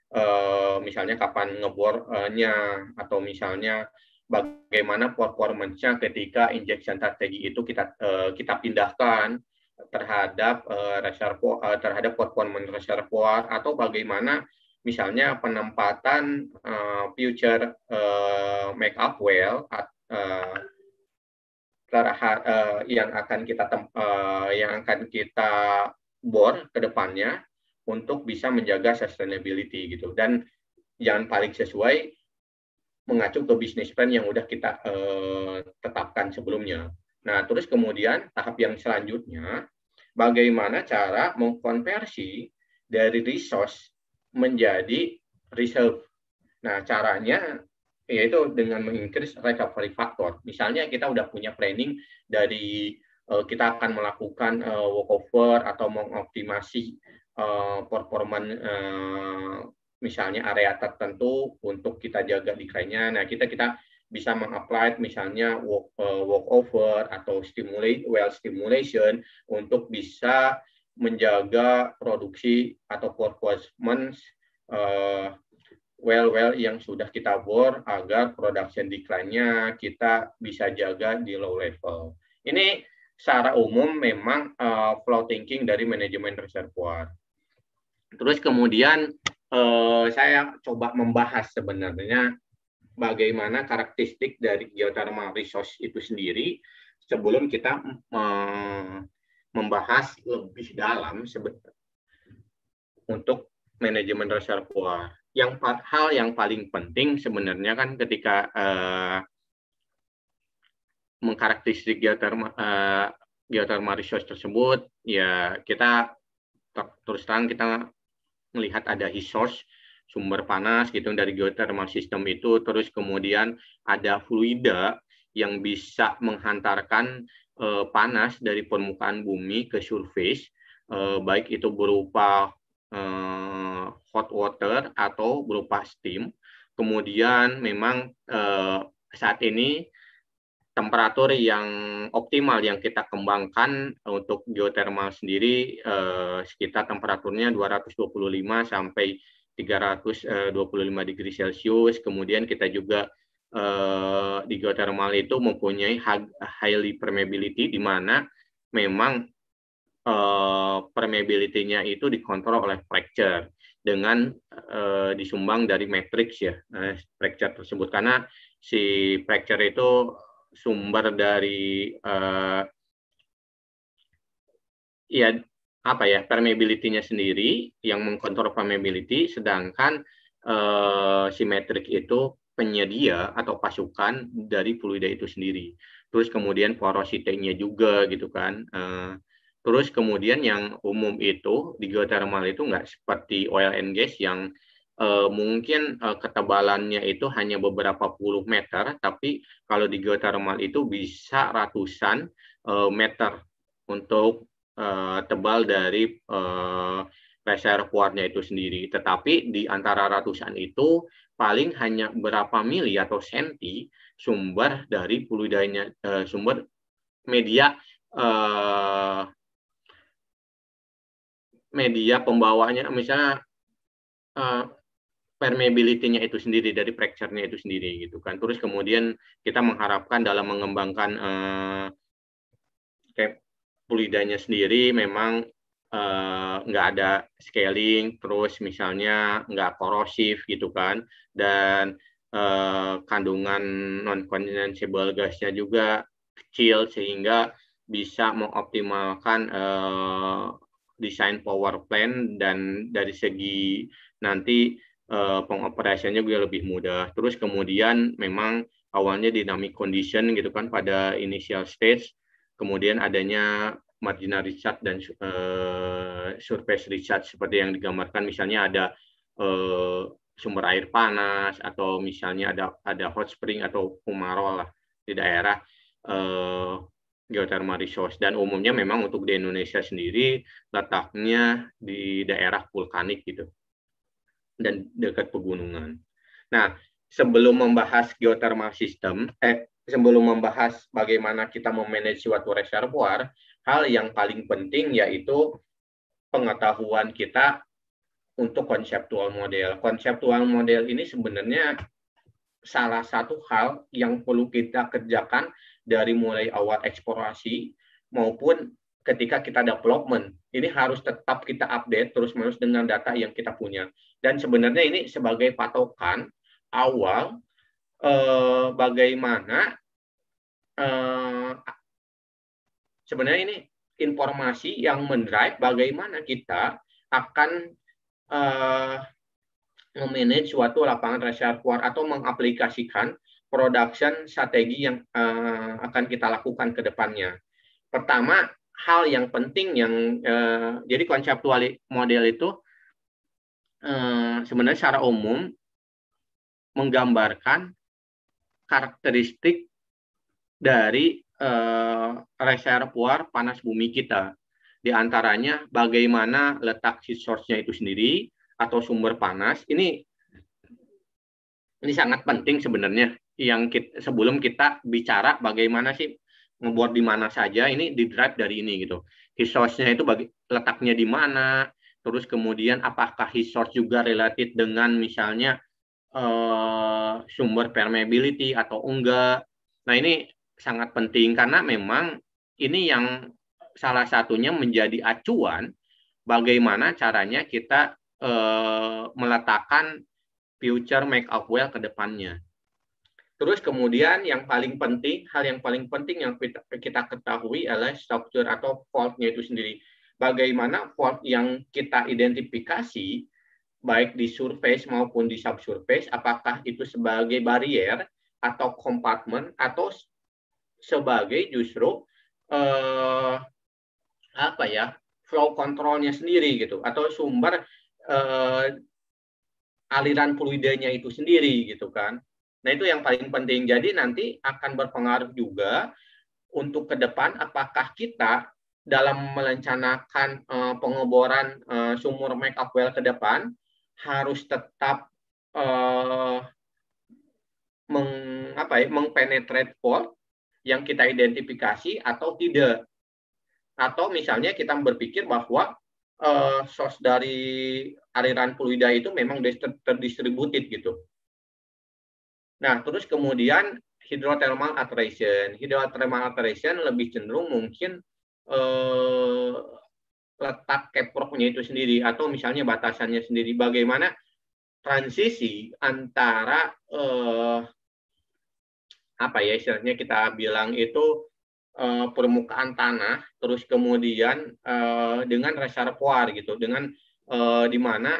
uh, misalnya kapan ngebornya, atau misalnya bagaimana performance-nya ketika injection strategi itu kita uh, kita pindahkan terhadap uh, reservoir, uh, terhadap performance reservoir, atau bagaimana misalnya penempatan uh, future uh, make-up well uh, terhadap uh, yang akan kita uh, yang akan kita bor ke depannya untuk bisa menjaga sustainability gitu. Dan yang paling sesuai mengacu ke bisnis plan yang udah kita uh, tetapkan sebelumnya. Nah, terus kemudian tahap yang selanjutnya, bagaimana cara mengkonversi dari resource menjadi reserve. Nah, caranya yaitu dengan mengincrease recovery factor. Misalnya kita udah punya planning dari uh, kita akan melakukan uh, walkover atau mengoptimasi uh, performance uh, misalnya area tertentu untuk kita jaga decline-nya. Nah, kita kita bisa mengapply misalnya walk, uh, walkover atau stimulate well stimulation untuk bisa menjaga produksi atau performance uh, well-well yang sudah kita bor agar production decline-nya kita bisa jaga di low level. Ini secara umum memang uh, flow thinking dari manajemen reservoir. Terus kemudian Uh, saya coba membahas sebenarnya bagaimana karakteristik dari geothermal resource itu sendiri sebelum kita uh, membahas lebih dalam sebenarnya untuk manajemen reservoir. Yang hal yang paling penting sebenarnya kan ketika uh, mengkarakteristik geothermal uh, geothermal resource tersebut, ya kita terus terang kita melihat ada resource sumber panas gitu dari geothermal system itu, terus kemudian ada fluida yang bisa menghantarkan eh, panas dari permukaan bumi ke surface, eh, baik itu berupa eh, hot water atau berupa steam. Kemudian memang eh, saat ini temperatur yang optimal yang kita kembangkan untuk geothermal sendiri eh, sekitar temperaturnya dua ratus dua puluh lima sampai tiga ratus dua puluh lima degree Celcius. Kemudian kita juga eh, di geothermal itu mempunyai highly permeability, di mana memang eh, permeability-nya itu dikontrol oleh fracture dengan eh, disumbang dari matrix ya eh, fracture tersebut, karena si fracture itu sumber dari uh, ya apa ya permeability-nya sendiri yang mengkontrol permeability, sedangkan uh, simetrik itu penyedia atau pasukan dari fluida itu sendiri. Terus kemudian porosity-nya juga gitu kan. Uh, terus kemudian yang umum itu di geothermal itu nggak seperti oil and gas yang Uh, mungkin uh, ketebalannya itu hanya beberapa puluh meter, tapi kalau di geothermal itu bisa ratusan uh, meter untuk uh, tebal dari uh, reservoirnya itu sendiri. Tetapi di antara ratusan itu paling hanya berapa mili atau senti sumber dari fluidanya, uh, sumber media uh, media pembawanya, misalnya uh, permeability-nya itu sendiri, dari fracture-nya itu sendiri gitu kan. Terus kemudian kita mengharapkan dalam mengembangkan eh, kayak fluidanya sendiri memang eh, nggak ada scaling, terus misalnya nggak korosif gitu kan, dan eh, kandungan non-condensable gasnya juga kecil sehingga bisa mengoptimalkan eh, desain power plant, dan dari segi nanti Uh, pengoperasiannya juga lebih mudah. Terus kemudian memang awalnya dynamic condition gitu kan pada initial stage, kemudian adanya marginal recharge dan uh, surface recharge seperti yang digambarkan, misalnya ada uh, sumber air panas atau misalnya ada ada hot spring atau fumarole lah di daerah uh, geothermal resource. Dan umumnya memang untuk di Indonesia sendiri letaknya di daerah vulkanik gitu dan dekat pegunungan. Nah, sebelum membahas geothermal system, eh, sebelum membahas bagaimana kita memanage suatu reservoir, hal yang paling penting yaitu pengetahuan kita untuk konseptual model. Konseptual model ini sebenarnya salah satu hal yang perlu kita kerjakan dari mulai awal eksplorasi maupun ketika kita development. Ini harus tetap kita update terus-menerus dengan data yang kita punya. Dan sebenarnya ini sebagai patokan awal eh, bagaimana eh, sebenarnya ini informasi yang mendrive bagaimana kita akan eh, memanage suatu lapangan reservoir atau mengaplikasikan production strategi yang uh, akan kita lakukan ke depannya. Pertama, hal yang penting yang uh, jadi konseptual model itu uh, sebenarnya secara umum menggambarkan karakteristik dari uh, reservoir panas bumi kita. Di antaranya bagaimana letak heat source-nya itu sendiri, atau sumber panas. Ini ini sangat penting sebenarnya yang kita, sebelum kita bicara bagaimana sih ngebor di mana saja, ini di drive dari ini gitu. Heat source-nya itu bagi, letaknya di mana, terus kemudian apakah heat source juga related dengan misalnya eh, sumber permeability atau enggak. Nah, ini sangat penting karena memang ini yang salah satunya menjadi acuan bagaimana caranya kita Uh, meletakkan future make-up well ke depannya. Terus kemudian yang paling penting, hal yang paling penting yang kita, kita ketahui adalah structure atau fault-nya itu sendiri. Bagaimana fault yang kita identifikasi, baik di surface maupun di subsurface, apakah itu sebagai barrier atau compartment, atau sebagai justru uh, apa ya, flow control-nya sendiri gitu, atau sumber Uh, aliran fluidanya itu sendiri gitu kan. Nah, itu yang paling penting. Jadi nanti akan berpengaruh juga untuk ke depan apakah kita dalam merencanakan uh, pengeboran uh, sumur make-up well ke depan harus tetap uh, meng, apa ya, mengpenetrate fault yang kita identifikasi atau tidak. Atau misalnya kita berpikir bahwa Uh, source dari aliran fluida itu memang terdistributed gitu. Nah, terus kemudian hydrothermal alteration. Hydrothermal alteration lebih cenderung mungkin uh, letak caprock-nya itu sendiri atau misalnya batasannya sendiri. Bagaimana transisi antara uh, apa ya istilahnya kita bilang itu Uh, permukaan tanah, terus kemudian uh, dengan reservoir gitu, dengan uh, di mana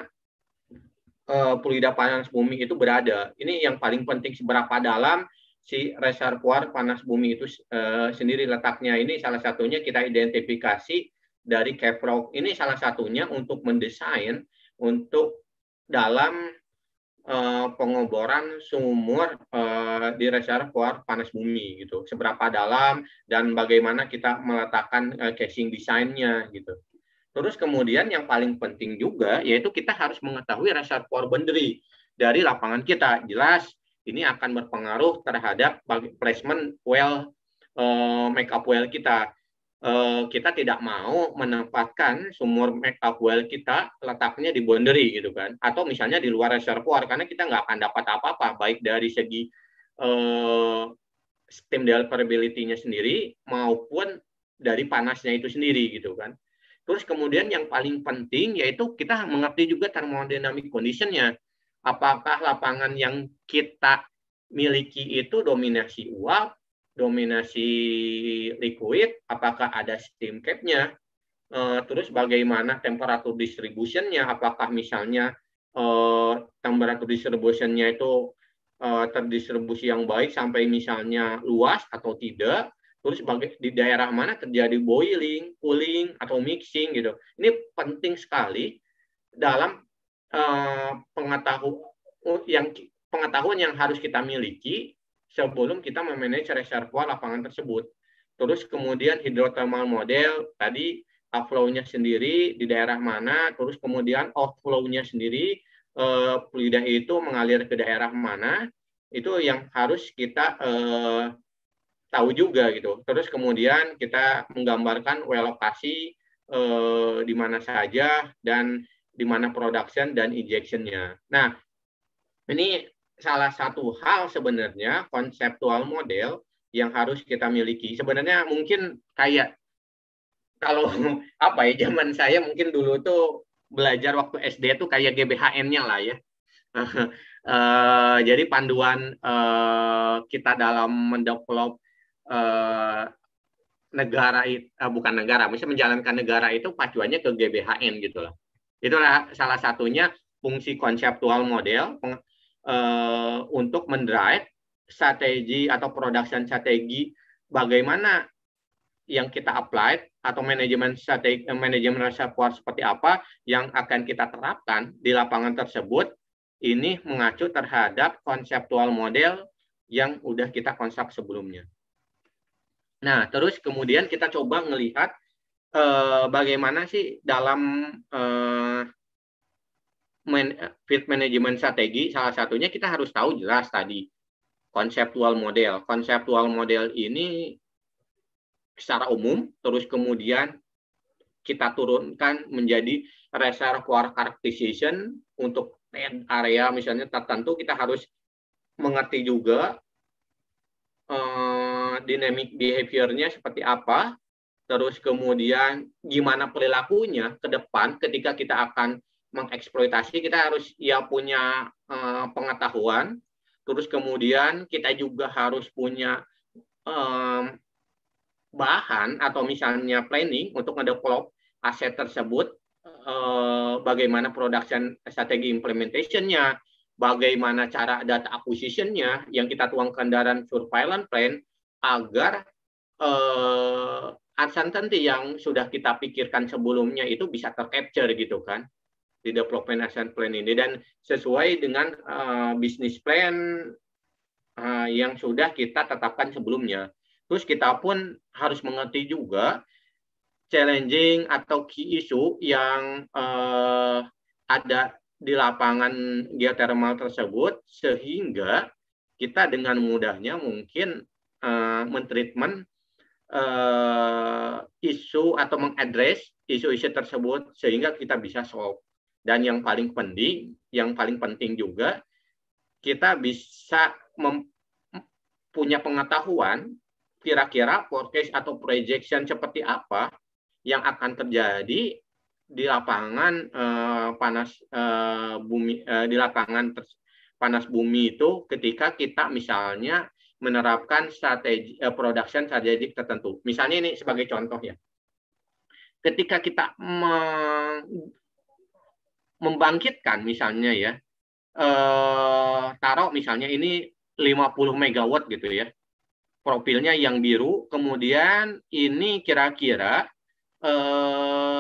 uh, fluida panas bumi itu berada. Ini yang paling penting, seberapa dalam si reservoir panas bumi itu uh, sendiri letaknya. Ini salah satunya kita identifikasi dari caprock. Ini salah satunya untuk mendesain untuk dalam Uh, pengoboran sumur uh, di reservoir panas bumi gitu, seberapa dalam dan bagaimana kita meletakkan uh, casing desainnya gitu. Terus kemudian yang paling penting juga yaitu kita harus mengetahui reservoir boundary dari lapangan kita. Jelas ini akan berpengaruh terhadap placement well uh, make-up well kita. Uh, kita tidak mau menempatkan sumur make-up well kita letaknya di boundary gitu kan, atau misalnya di luar reservoir, karena kita nggak akan dapat apa-apa baik dari segi uh, steam deliverability-nya sendiri maupun dari panasnya itu sendiri gitu kan. Terus kemudian yang paling penting yaitu kita mengerti juga thermodynamic condition-nya. Apakah lapangan yang kita miliki itu dominasi uap, dominasi liquid, apakah ada steam cap-nya, uh, terus bagaimana temperatur distribution-nya, apakah misalnya uh, temperatur distribution-nya itu uh, terdistribusi yang baik sampai misalnya luas atau tidak, terus baga- di daerah mana terjadi boiling, cooling, atau mixing gitu. Ini penting sekali dalam uh, pengetahuan yang pengetahuan yang harus kita miliki sebelum kita memanage reservoir lapangan tersebut. Terus kemudian hydrothermal model, tadi upflow-nya sendiri di daerah mana, terus kemudian outflow-nya sendiri, eh, fluida itu mengalir ke daerah mana, itu yang harus kita eh, tahu juga gitu. Terus kemudian kita menggambarkan well lokasi eh, di mana saja, dan di mana production dan injection-nya. Nah, ini salah satu hal sebenarnya konseptual model yang harus kita miliki. Sebenarnya mungkin kayak kalau apa ya, zaman saya mungkin dulu tuh belajar waktu S D tuh kayak G B H N-nya lah ya. uh, jadi panduan uh, kita dalam mendevelop uh, negara itu, uh, bukan negara, misalnya menjalankan negara itu pacuannya ke G B H N gitu lah. Itulah salah satunya fungsi konseptual model peng, uh, untuk mendrive strategi atau production strategi bagaimana yang kita apply atau manajemen strategi, manajemen reservoir seperti apa yang akan kita terapkan di lapangan tersebut. Ini mengacu terhadap konseptual model yang udah kita konsep sebelumnya. Nah, terus kemudian kita coba melihat eh, bagaimana sih dalam eh, man, field management strategi, salah satunya kita harus tahu jelas tadi konseptual model. Konseptual model ini secara umum, terus kemudian kita turunkan menjadi reservoir characterization untuk area misalnya tertentu, kita harus mengerti juga eh, dynamic behavior-nya seperti apa, terus kemudian gimana perilakunya ke depan ketika kita akan mengeksploitasi, kita harus ya punya eh, pengetahuan, terus kemudian kita juga harus punya eh, bahan atau misalnya planning untuk mendevelop aset tersebut, eh, bagaimana production strategi implementation-nya, bagaimana cara data acquisition-nya yang kita tuangkan dalam surveillance plan agar eh, uncertainty yang sudah kita pikirkan sebelumnya itu bisa tercapture gitu kan di development action plan ini dan sesuai dengan uh, business plan uh, yang sudah kita tetapkan sebelumnya. Terus kita pun harus mengerti juga challenging atau key issue yang uh, ada di lapangan geothermal tersebut sehingga kita dengan mudahnya mungkin uh, mentreatment uh, isu atau mengadres isu-isu tersebut sehingga kita bisa solve. Dan yang paling penting, yang paling penting juga kita bisa punya pengetahuan kira-kira forecast atau projection seperti apa yang akan terjadi di lapangan eh, panas eh, bumi eh, di lapangan panas bumi itu ketika kita misalnya menerapkan strategi eh, production strategik tertentu. Misalnya ini sebagai contoh ya. Ketika kita membangkitkan misalnya ya, eh, taruh misalnya ini lima puluh megawatt gitu ya, profilnya yang biru, kemudian ini kira-kira eh,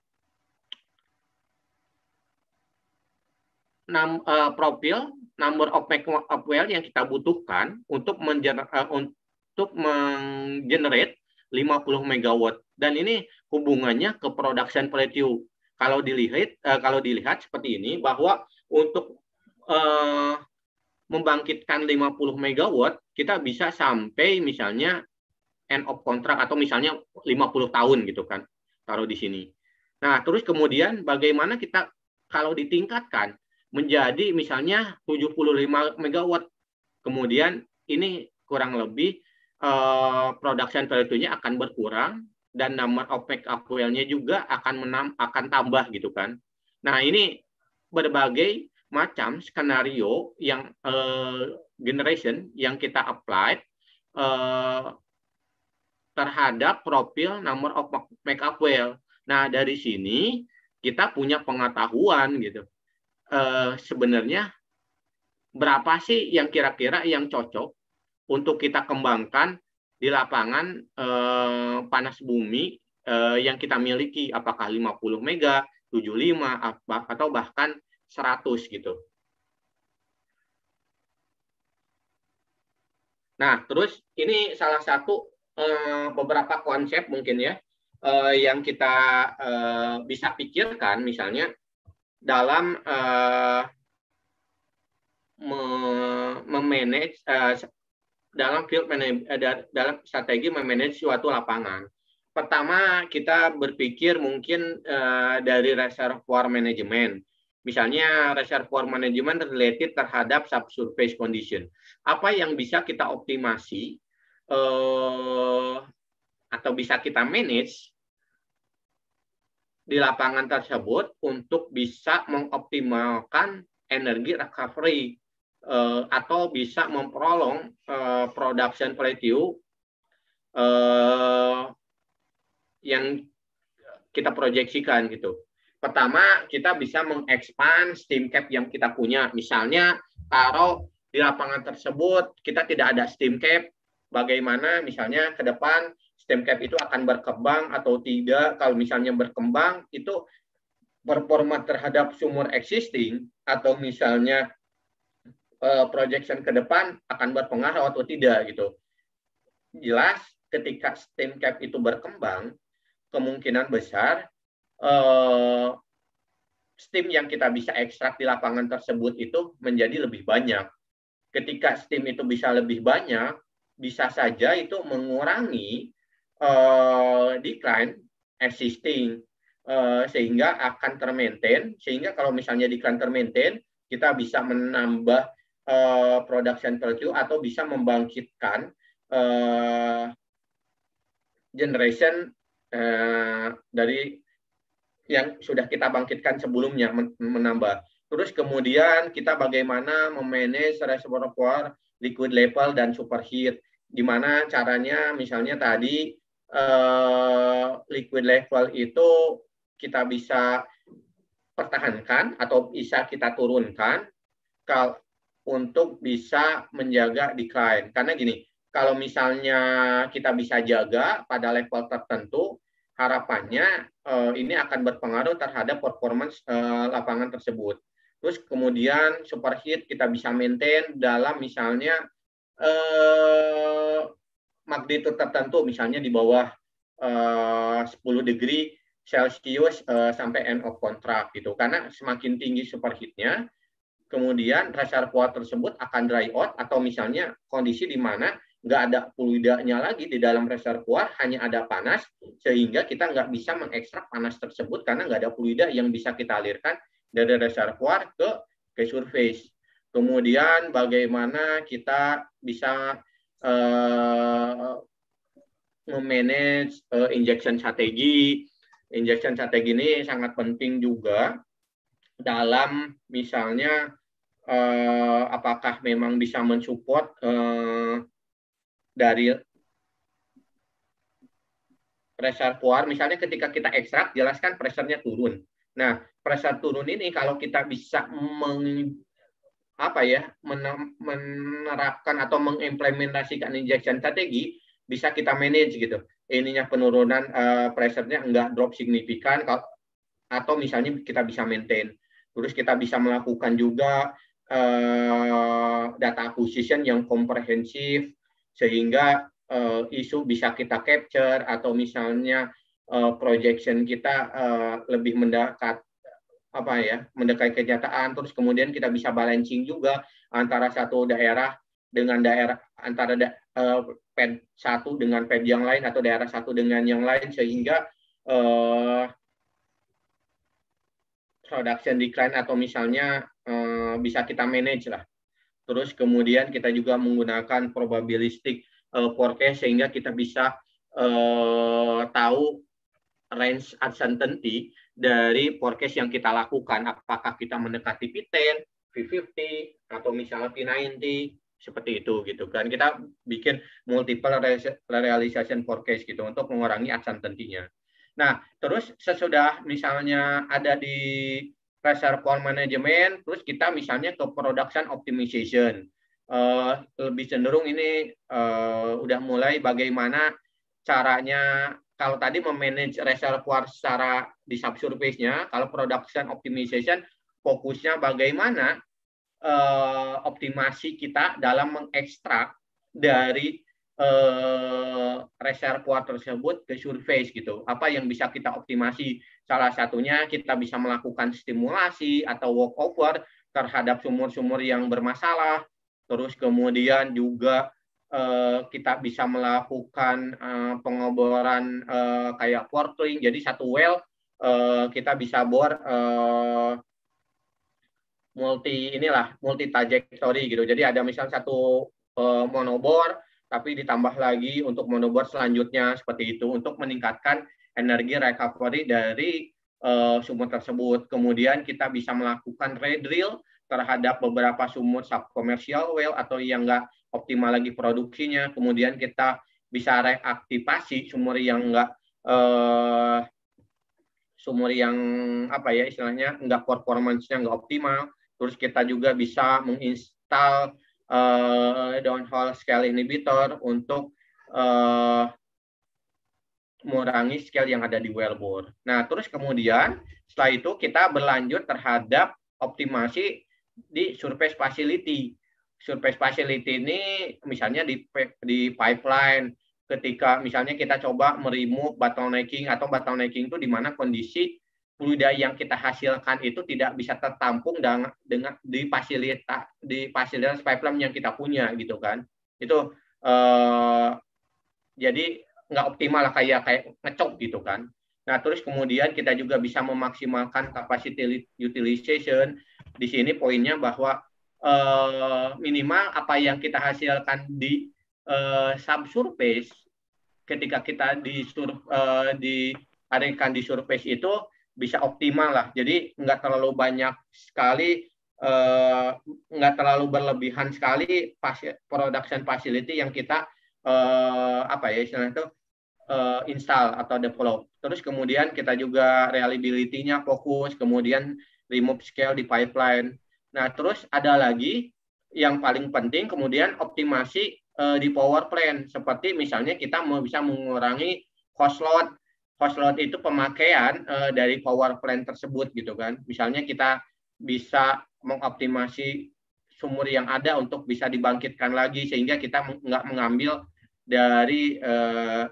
nam, eh, profil number of megawatt well yang kita butuhkan untuk mengener, uh, untuk menggenerate lima puluh megawatt, dan ini hubungannya ke production value. Kalau dilihat, uh, kalau dilihat seperti ini, bahwa untuk uh, membangkitkan lima puluh megawatt, kita bisa sampai misalnya end of contract atau misalnya lima puluh tahun gitu kan, taruh di sini. Nah, terus kemudian bagaimana kita kalau ditingkatkan menjadi misalnya tujuh puluh lima megawatt, kemudian ini kurang lebih uh, production value-nya akan berkurang, dan number of backup well-nya juga akan menam, akan tambah gitu kan. Nah, ini berbagai macam skenario yang uh, generation yang kita apply uh, terhadap profil number of backup well. Nah, dari sini kita punya pengetahuan gitu. Uh, sebenarnya berapa sih yang kira-kira yang cocok untuk kita kembangkan di lapangan eh, panas bumi eh, yang kita miliki, apakah lima puluh mega, tujuh puluh lima, atau bahkan seratus gitu. Nah, terus ini salah satu eh, beberapa konsep mungkin ya eh, yang kita eh, bisa pikirkan misalnya dalam eh, memanage uh, dalam field manage, uh, dalam strategi memanage suatu lapangan. pertama kita berpikir mungkin uh, dari reservoir management. Misalnya reservoir management related terhadap subsurface condition. Apa yang bisa kita optimasi uh, atau bisa kita manage di lapangan tersebut untuk bisa mengoptimalkan energi recovery uh, atau bisa memprolong uh, production plateau uh, yang kita proyeksikan gitu. Pertama, kita bisa mengekspand steam cap yang kita punya. Misalnya, kalau di lapangan tersebut kita tidak ada steam cap, bagaimana misalnya ke depan steam cap itu akan berkembang atau tidak. Kalau misalnya berkembang, itu performa terhadap sumur existing atau misalnya uh, projection ke depan akan berpengaruh atau tidak gitu. Jelas ketika steam cap itu berkembang, kemungkinan besar uh, steam yang kita bisa ekstrak di lapangan tersebut itu menjadi lebih banyak. Ketika steam itu bisa lebih banyak, bisa saja itu mengurangi uh, decline existing. Uh, sehingga akan termaintain, sehingga kalau misalnya decline termaintain, kita bisa menambah uh, production value atau bisa membangkitkan uh, generation uh, dari yang sudah kita bangkitkan sebelumnya menambah. Terus kemudian kita bagaimana memanage reservoir liquid level dan superheat, di mana caranya misalnya tadi uh, liquid level itu kita bisa pertahankan atau bisa kita turunkan kalau untuk bisa menjaga decline. Karena gini, kalau misalnya kita bisa jaga pada level tertentu, harapannya eh, ini akan berpengaruh terhadap performance eh, lapangan tersebut. Terus kemudian superheat kita bisa maintain dalam misalnya eh, magnitude tertentu, misalnya di bawah eh, sepuluh degree Celsius uh, sampai end of contract gitu. Karena semakin tinggi superheatnya, kemudian reservoir tersebut akan dry out atau misalnya kondisi di mana nggak ada fluidanya lagi di dalam reservoir, hanya ada panas, sehingga kita nggak bisa mengekstrak panas tersebut karena nggak ada fluida yang bisa kita alirkan dari reservoir ke ke surface. Kemudian bagaimana kita bisa uh, memanage uh, injection strategi. Injection strategi ini sangat penting juga dalam misalnya eh, apakah memang bisa mensupport eh, dari reservoir. Misalnya ketika kita ekstrak, jelaskan pressure-nya turun. Nah, pressure turun ini kalau kita bisa meng, apa ya, menerapkan atau mengimplementasikan injection strategi, bisa kita manage gitu. Ininya penurunan uh, pressure-nya enggak drop signifikan, atau misalnya kita bisa maintain. Terus kita bisa melakukan juga uh, data acquisition yang komprehensif, sehingga uh, isu bisa kita capture, atau misalnya uh, projection kita uh, lebih mendekat apa ya, mendekati kenyataan. Terus kemudian kita bisa balancing juga antara satu daerah dengan daerah, antara da, uh, P E D satu dengan P E D yang lain atau daerah satu dengan yang lain, sehingga uh, production decline atau misalnya uh, bisa kita manage lah. Terus kemudian kita juga menggunakan probabilistic uh, forecast, sehingga kita bisa uh, tahu range uncertainty dari forecast yang kita lakukan. Apakah kita mendekati P sepuluh, P lima puluh, atau misalnya P sembilan puluh, seperti itu gitu kan. Kita bikin multiple realization forecast gitu untuk mengurangi uncertainty-nya. Nah, terus sesudah misalnya ada di reservoir management, terus kita misalnya ke production optimization. Uh, lebih cenderung ini uh, udah mulai bagaimana caranya, kalau tadi memanage reservoir secara di subsurface-nya, kalau production optimization fokusnya bagaimana Uh, optimasi kita dalam mengekstrak dari uh, reservoir tersebut ke surface gitu. Apa yang bisa kita optimasi? Salah satunya kita bisa melakukan stimulasi atau walkover terhadap sumur-sumur yang bermasalah. Terus kemudian juga uh, kita bisa melakukan uh, pengeboran uh, kayak portling. Jadi satu well uh, kita bisa bor uh, multi inilah multi trajectory gitu. Jadi ada misal satu uh, monobor, tapi ditambah lagi untuk monobor selanjutnya seperti itu untuk meningkatkan energi recovery dari uh, sumur tersebut. Kemudian kita bisa melakukan redrill terhadap beberapa sumur subcommercial well atau yang enggak optimal lagi produksinya. Kemudian kita bisa reaktivasi sumur yang enggak uh, sumur yang apa ya istilahnya enggak performance-nya enggak optimal. Terus kita juga bisa menginstal uh, downhole scale inhibitor untuk uh, mengurangi scale yang ada di wellbore. Nah, terus kemudian setelah itu kita berlanjut terhadap optimasi di surface facility. Surface facility ini misalnya di di pipeline ketika misalnya kita coba meremove bottlenecking atau bottlenecking itu di mana kondisi fluida yang kita hasilkan itu tidak bisa tertampung dengan, dengan di fasilitas di fasilitas pipeline yang kita punya gitu kan. Itu eh, jadi nggak optimal lah kayak kayak ngecok gitu kan. Nah, terus kemudian kita juga bisa memaksimalkan capacity utilization. Di sini poinnya bahwa eh, minimal apa yang kita hasilkan di eh, subsurface ketika kita di sur, eh, diadakan di surface itu bisa optimal lah. Jadi nggak terlalu banyak sekali, eh, nggak terlalu berlebihan sekali production facility yang kita eh, apa ya istilahnya itu uh, install atau develop. Terus kemudian kita juga reliability-nya fokus, kemudian remove scale di pipeline. Nah, terus ada lagi yang paling penting kemudian optimasi uh, di power plant. Seperti misalnya kita mau bisa mengurangi host load. Host load itu pemakaian uh, dari power plant tersebut gitu kan. Misalnya kita bisa mengoptimasi sumur yang ada untuk bisa dibangkitkan lagi sehingga kita nggak mengambil dari uh,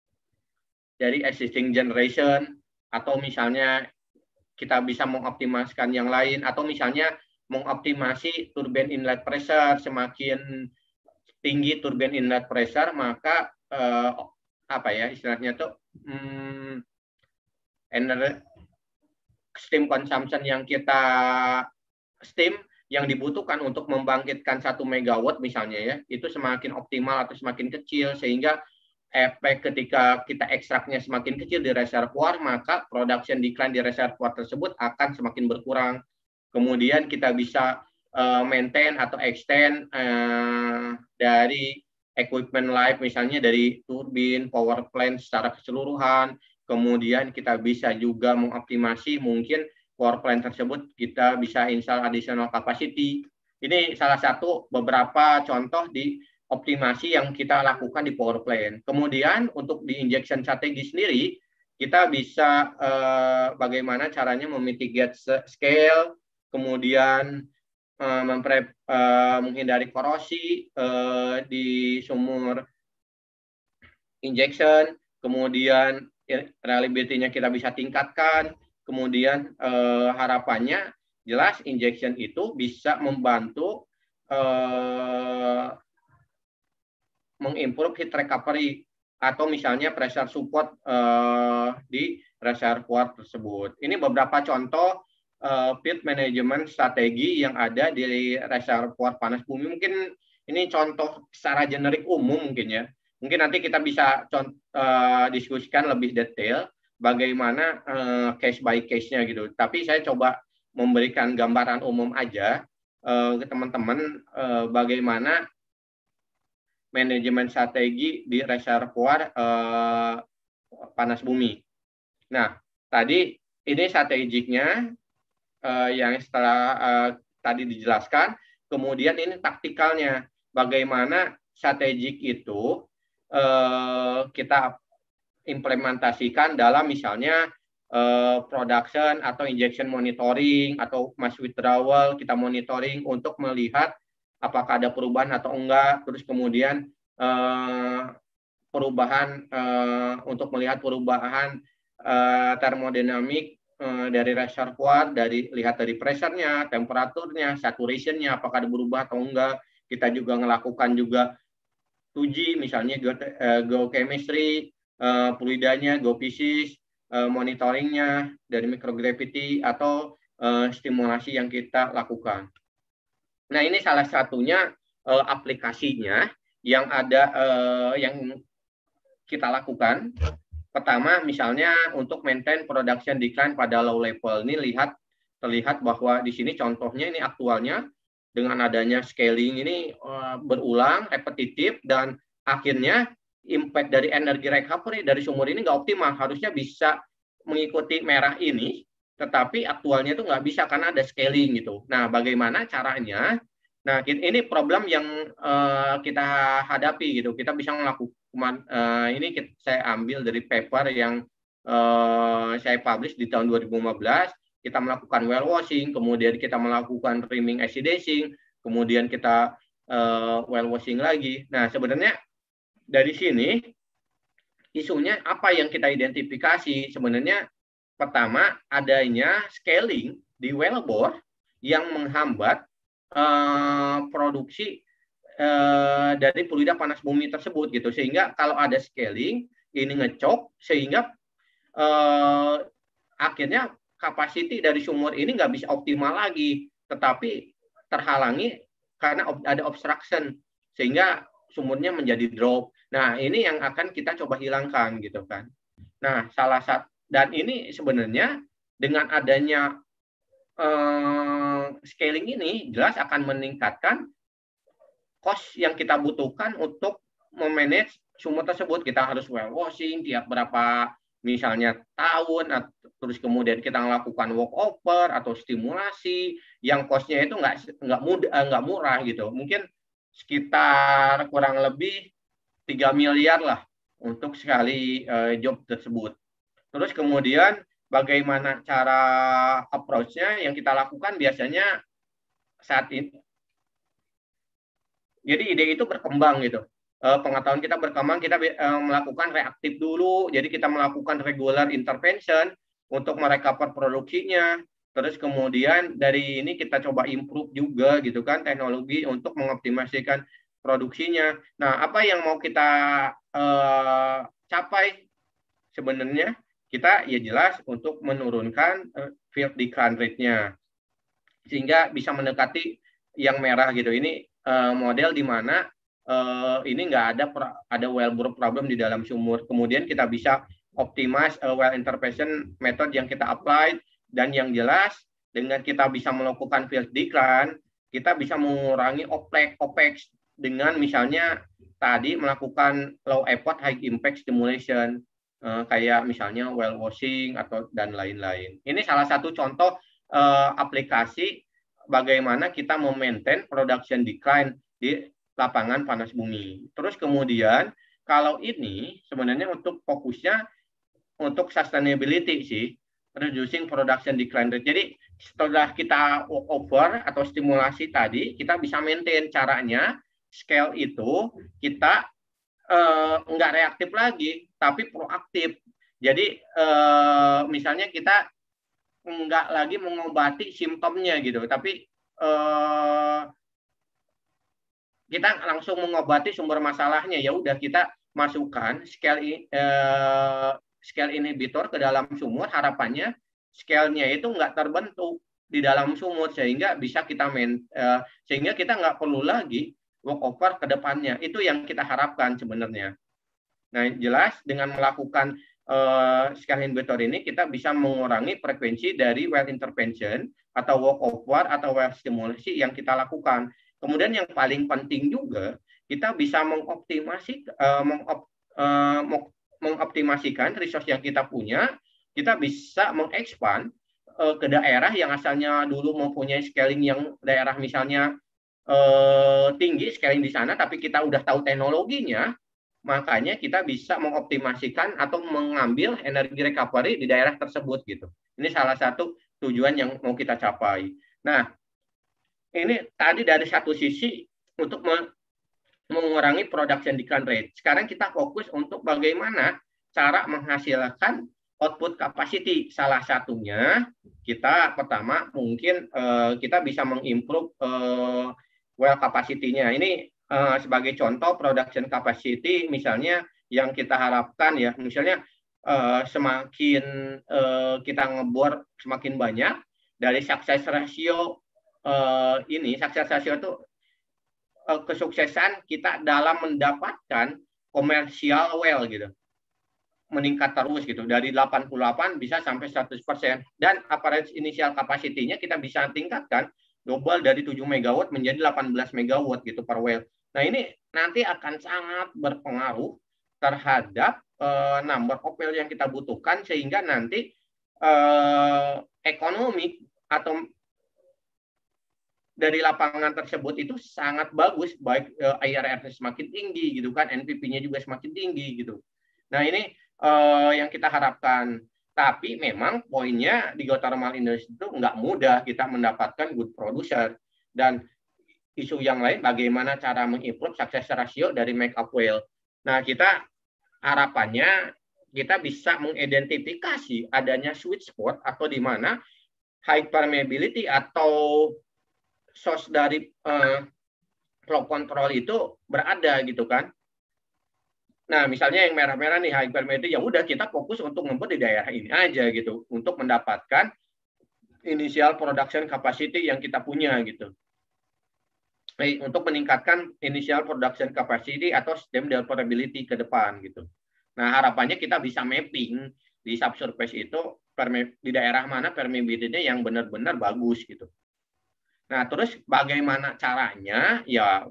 dari existing generation atau misalnya kita bisa mengoptimalkan yang lain atau misalnya mengoptimasi turbine inlet pressure. Semakin tinggi turbine inlet pressure maka eh, apa ya istilahnya tuh hmm, energi steam consumption yang kita steam yang dibutuhkan untuk membangkitkan satu megawatt misalnya ya itu semakin optimal atau semakin kecil sehingga efek ketika kita ekstraknya semakin kecil di reservoir maka production decline di reservoir tersebut akan semakin berkurang. Kemudian kita bisa uh, maintain atau extend uh, dari equipment life misalnya dari turbin, power plant secara keseluruhan. Kemudian kita bisa juga mengoptimasi mungkin power plant tersebut kita bisa install additional capacity. Ini salah satu beberapa contoh di optimasi yang kita lakukan di power plant. Kemudian untuk di injection strategi sendiri, kita bisa eh, bagaimana caranya memitigate scale, kemudian eh, mempre, eh, menghindari korosi eh, di sumur injection, kemudian reliability-nya kita bisa tingkatkan, kemudian eh, harapannya jelas injection itu bisa membantu eh, mengimprove heat recovery atau misalnya pressure support uh, di reservoir tersebut. Ini beberapa contoh uh, field management strategi yang ada di reservoir panas bumi. Mungkin ini contoh secara generik umum mungkin ya. Mungkin nanti kita bisa uh, diskusikan lebih detail bagaimana uh, case by case-nya gitu. Tapi saya coba memberikan gambaran umum aja uh, ke teman-teman uh, bagaimana manajemen strategi di reservoir eh, panas bumi. Nah, tadi ini strategiknya eh, yang setelah eh, tadi dijelaskan, kemudian ini taktikalnya. Bagaimana strategik itu eh, kita implementasikan dalam misalnya eh, production atau injection monitoring atau mass withdrawal, kita monitoring untuk melihat apakah ada perubahan atau enggak, terus kemudian eh, perubahan eh, untuk melihat perubahan eh, termodinamik eh, dari reservoir, dari lihat dari pressure-nya, temperaturnya, saturation-nya, apakah ada berubah atau enggak. Kita juga melakukan juga dua G, misalnya geochemistry, uh, fluidanya, geophysics, uh, monitoringnya dari microgravity, atau uh, stimulasi yang kita lakukan. Nah, ini salah satunya uh, aplikasinya yang ada uh, yang kita lakukan. Pertama, misalnya untuk maintain production decline pada low level. Ini lihat terlihat bahwa di sini contohnya ini aktualnya dengan adanya scaling ini uh, berulang, repetitif, dan akhirnya impact dari energi recovery dari sumur ini nggak optimal. Harusnya bisa mengikuti merah ini, tetapi aktualnya itu nggak bisa karena ada scaling gitu. Nah, bagaimana caranya? Nah, ini problem yang uh, kita hadapi gitu. Kita bisa melakukan uh, ini kita, saya ambil dari paper yang uh, saya publish di tahun dua ribu lima belas. Kita melakukan well washing, kemudian kita melakukan rimming acidizing, kemudian kita uh, well washing lagi. Nah, sebenarnya dari sini isunya apa yang kita identifikasi? Sebenarnya pertama adanya scaling di wellbore yang menghambat Uh, produksi uh, dari fluida panas bumi tersebut gitu, sehingga kalau ada scaling ini ngecok sehingga uh, akhirnya kapasiti dari sumur ini nggak bisa optimal lagi, tetapi terhalangi karena ada obstruction sehingga sumurnya menjadi drop. Nah, ini yang akan kita coba hilangkan gitu kan. Nah, salah satu dan ini sebenarnya dengan adanya Uh, scaling ini jelas akan meningkatkan cost yang kita butuhkan untuk memanage sumur tersebut. Kita harus well washing tiap berapa misalnya tahun, atau, terus kemudian kita melakukan walkover atau stimulasi yang costnya itu nggak nggak mudah nggak murah gitu. Mungkin sekitar kurang lebih tiga miliar lah untuk sekali uh, job tersebut. Terus kemudian bagaimana cara approach-nya yang kita lakukan biasanya saat ini. Jadi ide itu berkembang gitu. Pengetahuan kita berkembang, kita melakukan reaktif dulu. Jadi kita melakukan regular intervention untuk merecover produksinya. Terus kemudian dari ini kita coba improve juga gitu kan teknologi untuk mengoptimasikan produksinya. Nah, apa yang mau kita uh, capai sebenarnya? Kita ya jelas untuk menurunkan uh, field decline rate-nya sehingga bisa mendekati yang merah gitu. Ini uh, model di mana uh, ini nggak ada ada wellbore problem di dalam sumur. Kemudian kita bisa optimize uh, well intervention method yang kita apply, dan yang jelas dengan kita bisa melakukan field decline, kita bisa mengurangi OPEX, OPEX dengan misalnya tadi melakukan low effort high impact stimulation. Uh, kayak misalnya well washing atau dan lain-lain. Ini salah satu contoh uh, aplikasi bagaimana kita memaintain production decline di lapangan panas bumi. Terus kemudian kalau ini sebenarnya untuk fokusnya untuk sustainability sih, reducing production decline rate. Jadi setelah kita over atau stimulasi tadi, kita bisa maintain caranya scale itu kita Uh, nggak reaktif lagi, tapi proaktif. Jadi uh, misalnya kita nggak lagi mengobati simptomnya gitu, tapi uh, kita langsung mengobati sumber masalahnya. Ya udah kita masukkan scale uh, scale inhibitor ke dalam sumur, harapannya scale-nya itu nggak terbentuk di dalam sumur sehingga bisa kita main, uh, sehingga kita nggak perlu lagi walkover ke depannya. Itu yang kita harapkan sebenarnya. Nah, jelas dengan melakukan uh, scale inhibitor ini kita bisa mengurangi frekuensi dari well intervention atau walkover atau well stimulasi yang kita lakukan. Kemudian yang paling penting juga kita bisa mengoptimasi uh, mengop, uh, mengoptimasikan resource yang kita punya. Kita bisa mengekspand uh, ke daerah yang asalnya dulu mempunyai scaling yang daerah misalnya Uh, tinggi scaling di sana, tapi kita udah tahu teknologinya, makanya kita bisa mengoptimasikan atau mengambil energi recovery di daerah tersebut gitu. Ini salah satu tujuan yang mau kita capai. Nah, ini tadi dari satu sisi untuk mengurangi production decline rate. Sekarang kita fokus untuk bagaimana cara menghasilkan output capacity. Salah satunya kita pertama mungkin uh, kita bisa mengimprove uh, well capacity-nya. Ini uh, sebagai contoh production capacity misalnya yang kita harapkan ya, misalnya uh, semakin uh, kita ngebor semakin banyak, dari success ratio uh, ini, success ratio itu uh, kesuksesan kita dalam mendapatkan commercial well gitu, meningkat terus gitu, dari delapan puluh delapan bisa sampai seratus persen, dan average initial capacity-nya kita bisa tingkatkan double dari tujuh megawatt menjadi delapan belas megawatt gitu per well. Nah ini nanti akan sangat berpengaruh terhadap uh, number of well yang kita butuhkan, sehingga nanti uh, ekonomi atau dari lapangan tersebut itu sangat bagus, baik uh, I R R-nya semakin tinggi gitu kan, N P V-nya juga semakin tinggi gitu. Nah ini uh, yang kita harapkan. Tapi memang poinnya di geothermal industry itu nggak mudah kita mendapatkan good producer. Dan isu yang lain bagaimana cara mengimprove success ratio dari make up well. Nah kita harapannya kita bisa mengidentifikasi adanya sweet spot atau di mana high permeability atau source dari uh, flow control itu berada gitu kan. Nah, misalnya yang merah-merah nih high permeability, ya udah kita fokus untuk ngebor di daerah ini aja gitu untuk mendapatkan initial production capacity yang kita punya gitu. Hey, untuk meningkatkan initial production capacity atau system deliverability ke depan gitu. Nah, harapannya kita bisa mapping di subsurface itu di daerah mana permeability-nya yang benar-benar bagus gitu. Nah, terus bagaimana caranya? Ya,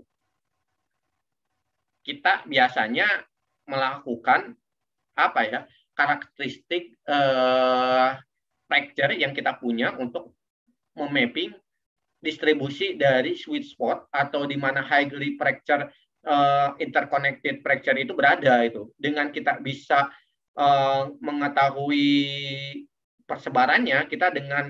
kita biasanya melakukan apa ya, karakteristik eh, fracture yang kita punya untuk memapping distribusi dari sweet spot atau di mana highly fracture uh, interconnected fracture itu berada itu. Dengan kita bisa uh, mengetahui persebarannya, kita dengan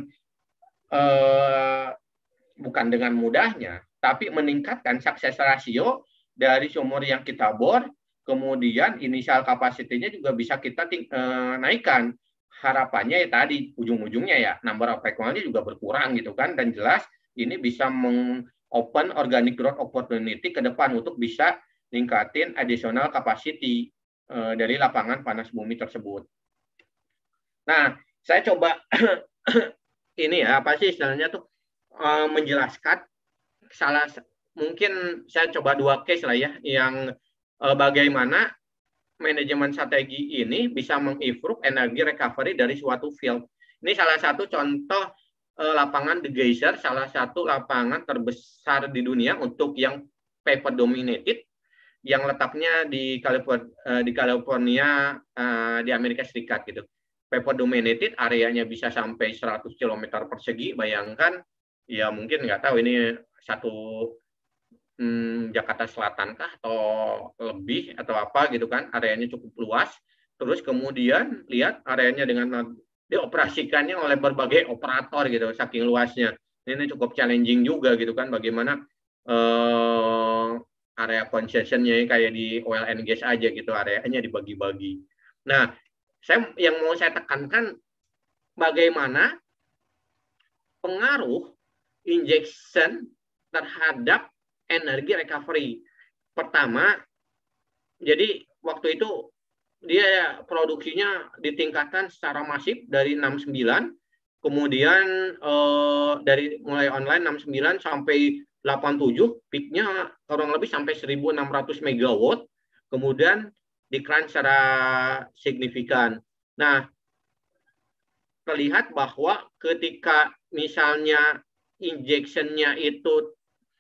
uh, bukan dengan mudahnya, tapi meningkatkan success ratio dari sumur yang kita bor, kemudian initial capacity-nya juga bisa kita uh, naikkan. Harapannya ya tadi ujung-ujungnya ya number of well-nya juga berkurang gitu kan, dan jelas ini bisa meng-open organic growth opportunity ke depan untuk bisa ningkatin additional capacity uh, dari lapangan panas bumi tersebut. Nah, saya coba ini ya, apa sih istilahnya tuh, uh, menjelaskan salah, mungkin saya coba dua case lah ya, yang uh, bagaimana manajemen strategi ini bisa mengimprove energi recovery dari suatu field. Ini salah satu contoh lapangan The Geyser, salah satu lapangan terbesar di dunia untuk yang paper dominated, yang letaknya di California, di California di Amerika Serikat gitu. Paper dominated, areanya bisa sampai seratus kilometer persegi. Bayangkan, ya mungkin nggak tahu ini satu hmm, Jakarta Selatan kah atau lebih atau apa gitu kan, areanya cukup luas. Terus kemudian lihat areanya dengan dioperasikannya oleh berbagai operator gitu, saking luasnya. Ini cukup challenging juga gitu kan, bagaimana eh, area concessionnya kayak di oil and gas aja gitu, areanya dibagi-bagi. Nah, saya yang mau saya tekankan bagaimana pengaruh injection terhadap energi recovery. Pertama, jadi waktu itu dia produksinya ditingkatkan secara masif dari enam puluh sembilan, kemudian eh, dari mulai online enam puluh sembilan sampai delapan puluh tujuh, peaknya kurang lebih sampai seribu enam ratus megawatt, kemudian decline secara signifikan. Nah, terlihat bahwa ketika misalnya injection-nya itu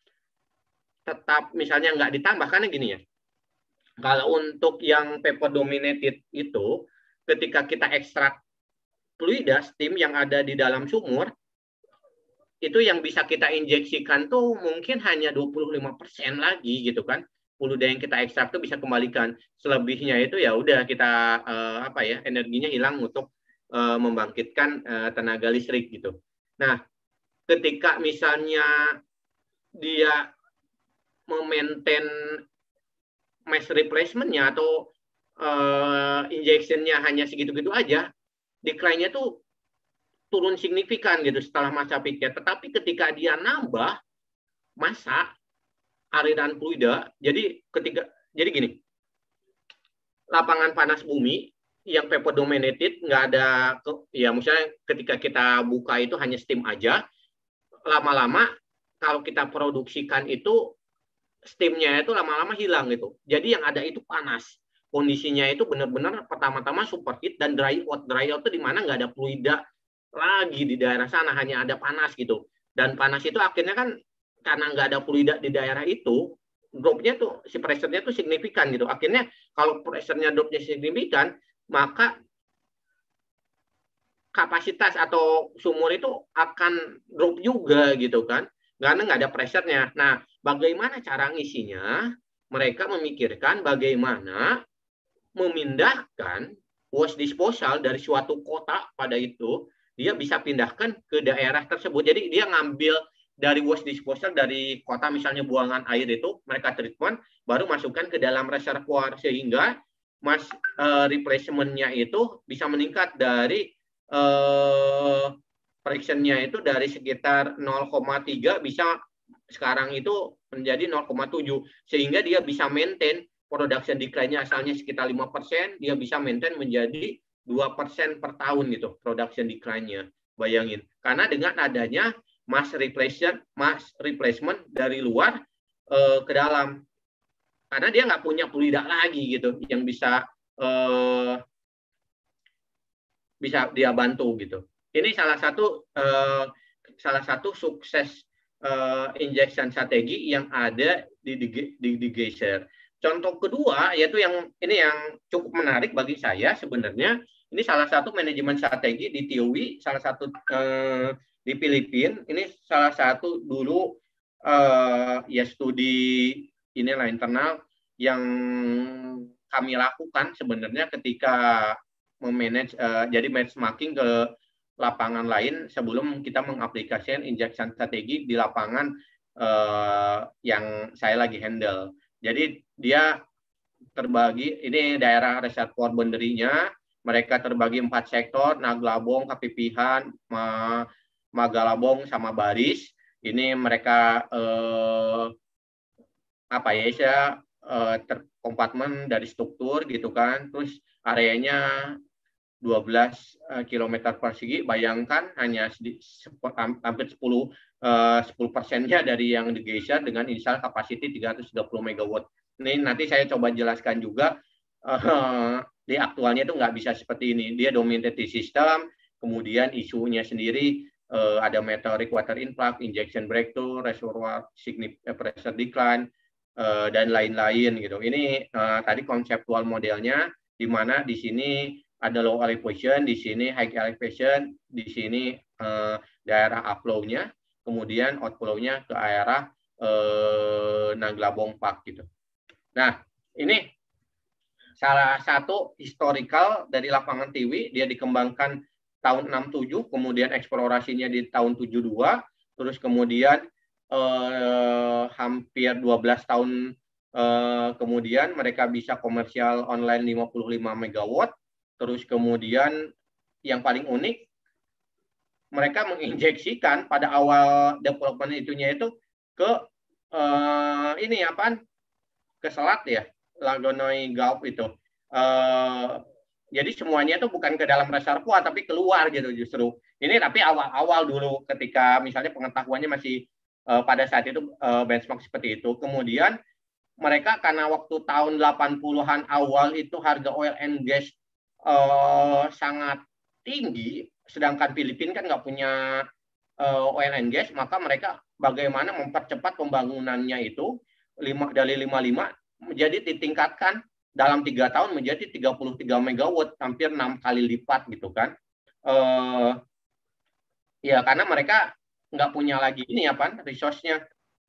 tetap misalnya nggak ditambah, karena gini ya, kalau untuk yang paper dominated itu, ketika kita ekstrak fluida steam yang ada di dalam sumur, itu yang bisa kita injeksikan tuh mungkin hanya dua puluh lima persen lagi gitu kan. Fluida yang kita ekstrak tuh bisa kembalikan. Selebihnya itu ya udah kita eh, apa ya, energinya hilang untuk eh, membangkitkan eh, tenaga listrik gitu. Nah, ketika misalnya dia memaintain mass replacement-nya atau uh, injection-nya hanya segitu-gitu aja, decline-nya tuh turun signifikan gitu setelah masa peak-nya. Tetapi ketika dia nambah masa, aliran fluida. Jadi ketika jadi gini, lapangan panas bumi yang vapor dominated nggak ada, ya misalnya ketika kita buka itu hanya steam aja, lama-lama kalau kita produksikan itu steamnya itu lama-lama hilang gitu. Jadi yang ada itu panas. Kondisinya itu benar-benar pertama-tama superheat dan dry out. Dry out itu di mana nggak ada fluida lagi di daerah sana, hanya ada panas gitu. Dan panas itu akhirnya kan karena nggak ada fluida di daerah itu, dropnya tuh si pressure-nya tuh signifikan gitu. Akhirnya kalau pressure-nya dropnya signifikan, maka kapasitas atau sumur itu akan drop juga gitu kan, karena nggak ada pressure-nya. Nah, bagaimana cara ngisinya? Mereka memikirkan bagaimana memindahkan waste disposal dari suatu kota pada itu, dia bisa pindahkan ke daerah tersebut. Jadi dia ngambil dari waste disposal dari kota, misalnya buangan air itu, mereka treatment, baru masukkan ke dalam reservoir, sehingga mas uh, replacement-nya itu bisa meningkat dari uh, fraction-nya itu dari sekitar nol koma tiga bisa sekarang itu menjadi nol koma tujuh, sehingga dia bisa maintain production decline-nya asalnya sekitar lima persen, dia bisa maintain menjadi dua persen per tahun gitu production decline-nya. Bayangin. Karena dengan adanya mass replacement, mass replacement dari luar eh, ke dalam. Karena dia nggak punya fluida lagi gitu yang bisa eh, bisa dia bantu gitu. Ini salah satu eh, salah satu sukses eh, injection strategi yang ada di di, di, di Geyser. Contoh kedua yaitu yang ini yang cukup menarik bagi saya sebenarnya, ini salah satu manajemen strategi di T U I, salah satu eh, di Filipina. Ini salah satu dulu eh, ya studi inilah internal yang kami lakukan sebenarnya ketika memanage eh, jadi benchmarking ke lapangan lain sebelum kita mengaplikasikan injection strategi di lapangan eh, yang saya lagi handle. Jadi dia terbagi, ini daerah reservoir Benderinya, mereka terbagi empat sektor, Naglabong, Kapipihan, Magalabong, sama Baris. Ini mereka eh, apa ya, saya eh, terkompatmen dari struktur gitu kan, terus areanya dua belas kilometer persegi, bayangkan hanya hampir sepuluh persennya dari yang di Geyser dengan install capacity tiga ratus tiga puluh megawatt. Ini nanti saya coba jelaskan juga, uh, di aktualnya itu nggak bisa seperti ini. Dia dominated system, kemudian isunya sendiri uh, ada meteoric water influx, injection breakthrough, reservoir pressure decline, uh, dan lain-lain gitu. Ini uh, tadi konseptual modelnya, di mana di sini ada low elevation, di sini high elevation, di sini eh, daerah upflow-nya, kemudian outflow-nya ke daerah eh, Naglabong Park gitu. Nah, ini salah satu historical dari lapangan T W I, dia dikembangkan tahun enam puluh tujuh, kemudian eksplorasinya di tahun tujuh puluh dua, terus kemudian eh, hampir dua belas tahun eh, kemudian mereka bisa komersial online lima puluh lima megawatt. Terus kemudian yang paling unik, mereka menginjeksikan pada awal development itunya itu ke uh, ini apa? Ke selat ya, Lagonoy Gulf itu. Uh, jadi semuanya itu bukan ke dalam reservoir tapi keluar gitu justru. Ini tapi awal-awal dulu ketika misalnya pengetahuannya masih uh, pada saat itu uh, benchmark seperti itu. Kemudian mereka karena waktu tahun delapan puluhan awal itu harga oil and gas Uh, sangat tinggi, sedangkan Filipina kan nggak punya uh, oil and gas, maka mereka bagaimana mempercepat pembangunannya itu lima, dari lima puluh lima menjadi ditingkatkan dalam tiga tahun menjadi tiga puluh tiga megawatt, hampir enam kali lipat gitu kan. Uh, ya karena mereka nggak punya lagi ini apa resource-nya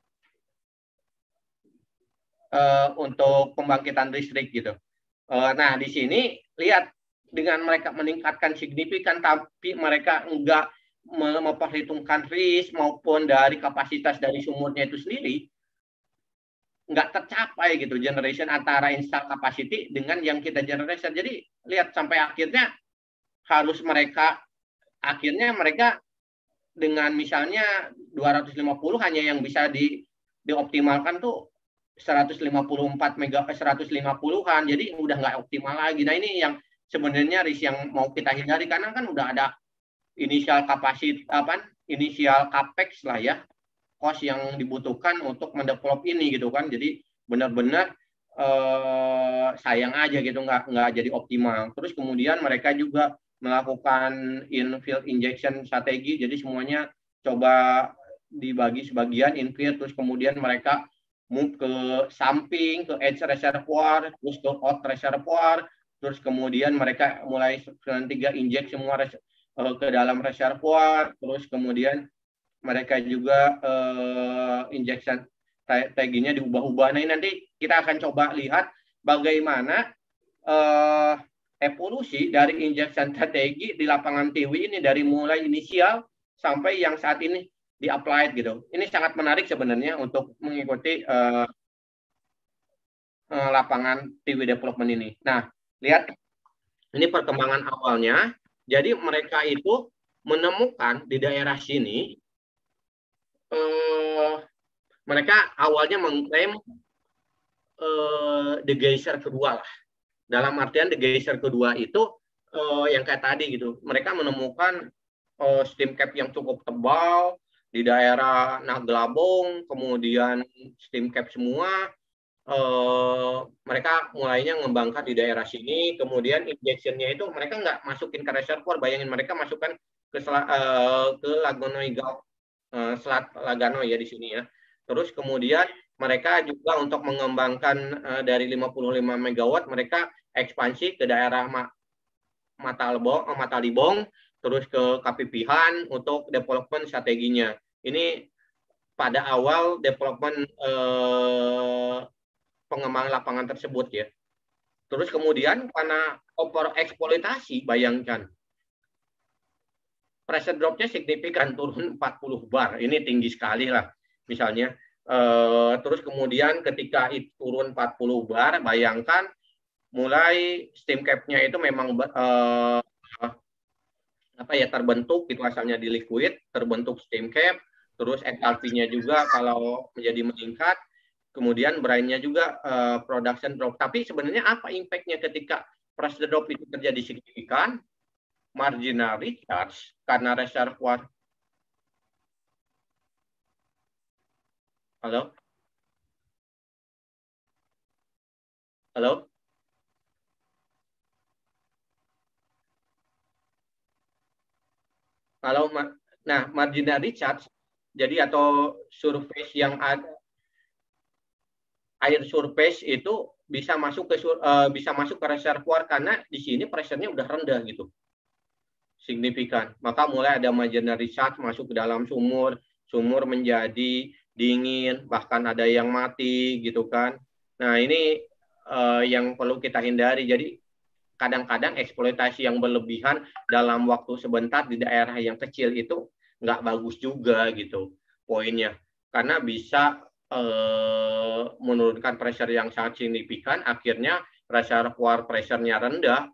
uh, untuk pembangkitan listrik gitu. Uh, nah di sini lihat, dengan mereka meningkatkan signifikan, tapi mereka enggak memperhitungkan risk maupun dari kapasitas dari sumurnya itu sendiri, enggak tercapai gitu generation antara install capacity dengan yang kita generation. Jadi lihat sampai akhirnya harus mereka akhirnya mereka dengan misalnya dua ratus lima puluh hanya yang bisa di dioptimalkan tuh seratus lima puluh empat mega, seratus lima puluhan, jadi udah nggak optimal lagi. Nah ini yang sebenarnya risk yang mau kita hindari, karena kan udah ada inisial kapasitas, apa, inisial capex lah ya, cost yang dibutuhkan untuk mendevelop ini gitu kan. Jadi benar-benar eh, sayang aja gitu, nggak nggak jadi optimal. Terus kemudian mereka juga melakukan infield injection strategi, jadi semuanya coba dibagi sebagian infield, terus kemudian mereka move ke samping, ke edge reservoir, terus ke out reservoir, terus kemudian mereka mulai tiga inject semua res, uh, ke dalam reservoir, terus kemudian mereka juga uh, injection taggingnya diubah-ubah. Nah, ini nanti kita akan coba lihat bagaimana uh, evolusi dari injection strategi di lapangan T W ini dari mulai inisial sampai yang saat ini di applied gitu. Ini sangat menarik sebenarnya untuk mengikuti uh, uh, lapangan T W development ini. Nah, lihat ini perkembangan awalnya. Jadi mereka itu menemukan di daerah sini, uh, mereka awalnya mengklaim uh, the geyser kedua lah. Dalam artian the geyser kedua itu uh, yang kayak tadi gitu. Mereka menemukan uh, steam cap yang cukup tebal di daerah Naglabong, kemudian steam cap semua, eh, mereka mulainya mengembangkan di daerah sini, kemudian injection-nya itu mereka nggak masukin ke reservoir, bayangin mereka masukkan ke eh, ke Laganoi Gulf, eh, Selat Laganoi ya di sini ya. Terus kemudian mereka juga untuk mengembangkan eh, dari lima puluh lima megawatt, mereka ekspansi ke daerah Ma Matalibong, Matalibong, terus ke Kapipihan untuk development strateginya. Ini pada awal development eh, pengembangan lapangan tersebut ya. Terus kemudian karena over eksploitasi, bayangkan pressure drop-nya signifikan, turun empat puluh bar. Ini tinggi sekali lah misalnya. Eh, terus kemudian ketika itu turun empat puluh bar, bayangkan mulai steam cap-nya itu memang eh, apa ya terbentuk itu asalnya di liquid, terbentuk steam cap. Terus N L P-nya juga kalau menjadi meningkat, kemudian brine-nya juga uh, production drop. Tapi sebenarnya apa impact-nya ketika pressure drop itu terjadi signifikan? Marginal recharge karena reservoir. Halo? Halo? Kalau nah marginal recharge jadi atau surface yang ada air surface itu bisa masuk ke uh, bisa masuk ke reservoir karena di sini pressure-nya udah rendah gitu. Signifikan. Maka mulai ada marginal recharge masuk ke dalam sumur, sumur menjadi dingin, bahkan ada yang mati gitu kan. Nah, ini uh, yang perlu kita hindari. Jadi kadang-kadang eksploitasi yang berlebihan dalam waktu sebentar di daerah yang kecil itu nggak bagus juga gitu poinnya, karena bisa eh, menurunkan pressure yang sangat signifikan, akhirnya reservoir pressure-nya rendah,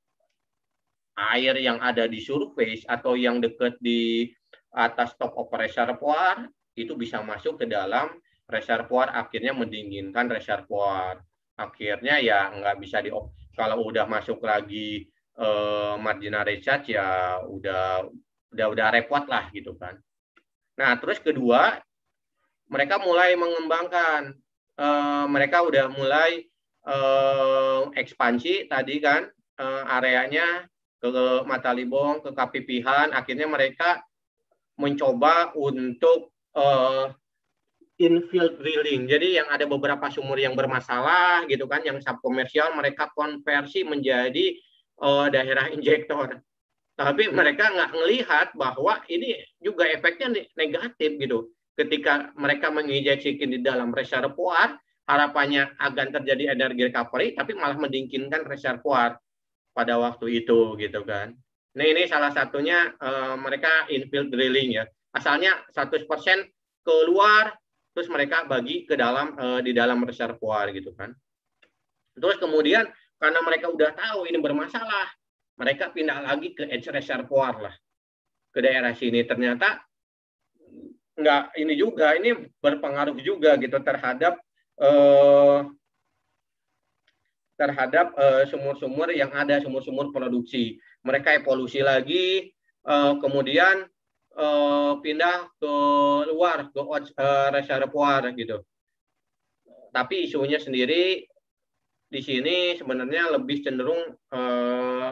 air yang ada di surface atau yang dekat di atas top of reservoir itu bisa masuk ke dalam reservoir, akhirnya mendinginkan reservoir, akhirnya ya nggak bisa di kalau udah masuk lagi eh, marginal recharge ya udah udah udah repot lah gitu kan. Nah terus kedua mereka mulai mengembangkan, eh, mereka udah mulai eh, ekspansi tadi kan eh, areanya ke Matalibong, ke Kapipihan, akhirnya mereka mencoba untuk eh, infield drilling. Jadi yang ada beberapa sumur yang bermasalah gitu kan, yang subkomersial mereka konversi menjadi uh, daerah injektor. Tapi mereka nggak melihat bahwa ini juga efeknya negatif gitu. Ketika mereka menginjeksikan di dalam reservoir, harapannya akan terjadi energi recovery, tapi malah mendinginkan reservoir pada waktu itu gitu kan. Nah ini salah satunya uh, mereka infield drilling ya. Asalnya seratus persen keluar, terus mereka bagi ke dalam uh, di dalam reservoir gitu kan. Terus kemudian karena mereka udah tahu ini bermasalah, mereka pindah lagi ke edge reservoir lah, ke daerah sini. Ternyata nggak ini juga, ini berpengaruh juga gitu terhadap eh, terhadap eh, sumur-sumur yang ada, sumur-sumur produksi. Mereka evolusi lagi, eh, kemudian eh, pindah ke luar, ke eh, reservoir gitu. Tapi isunya sendiri di sini sebenarnya lebih cenderung eh,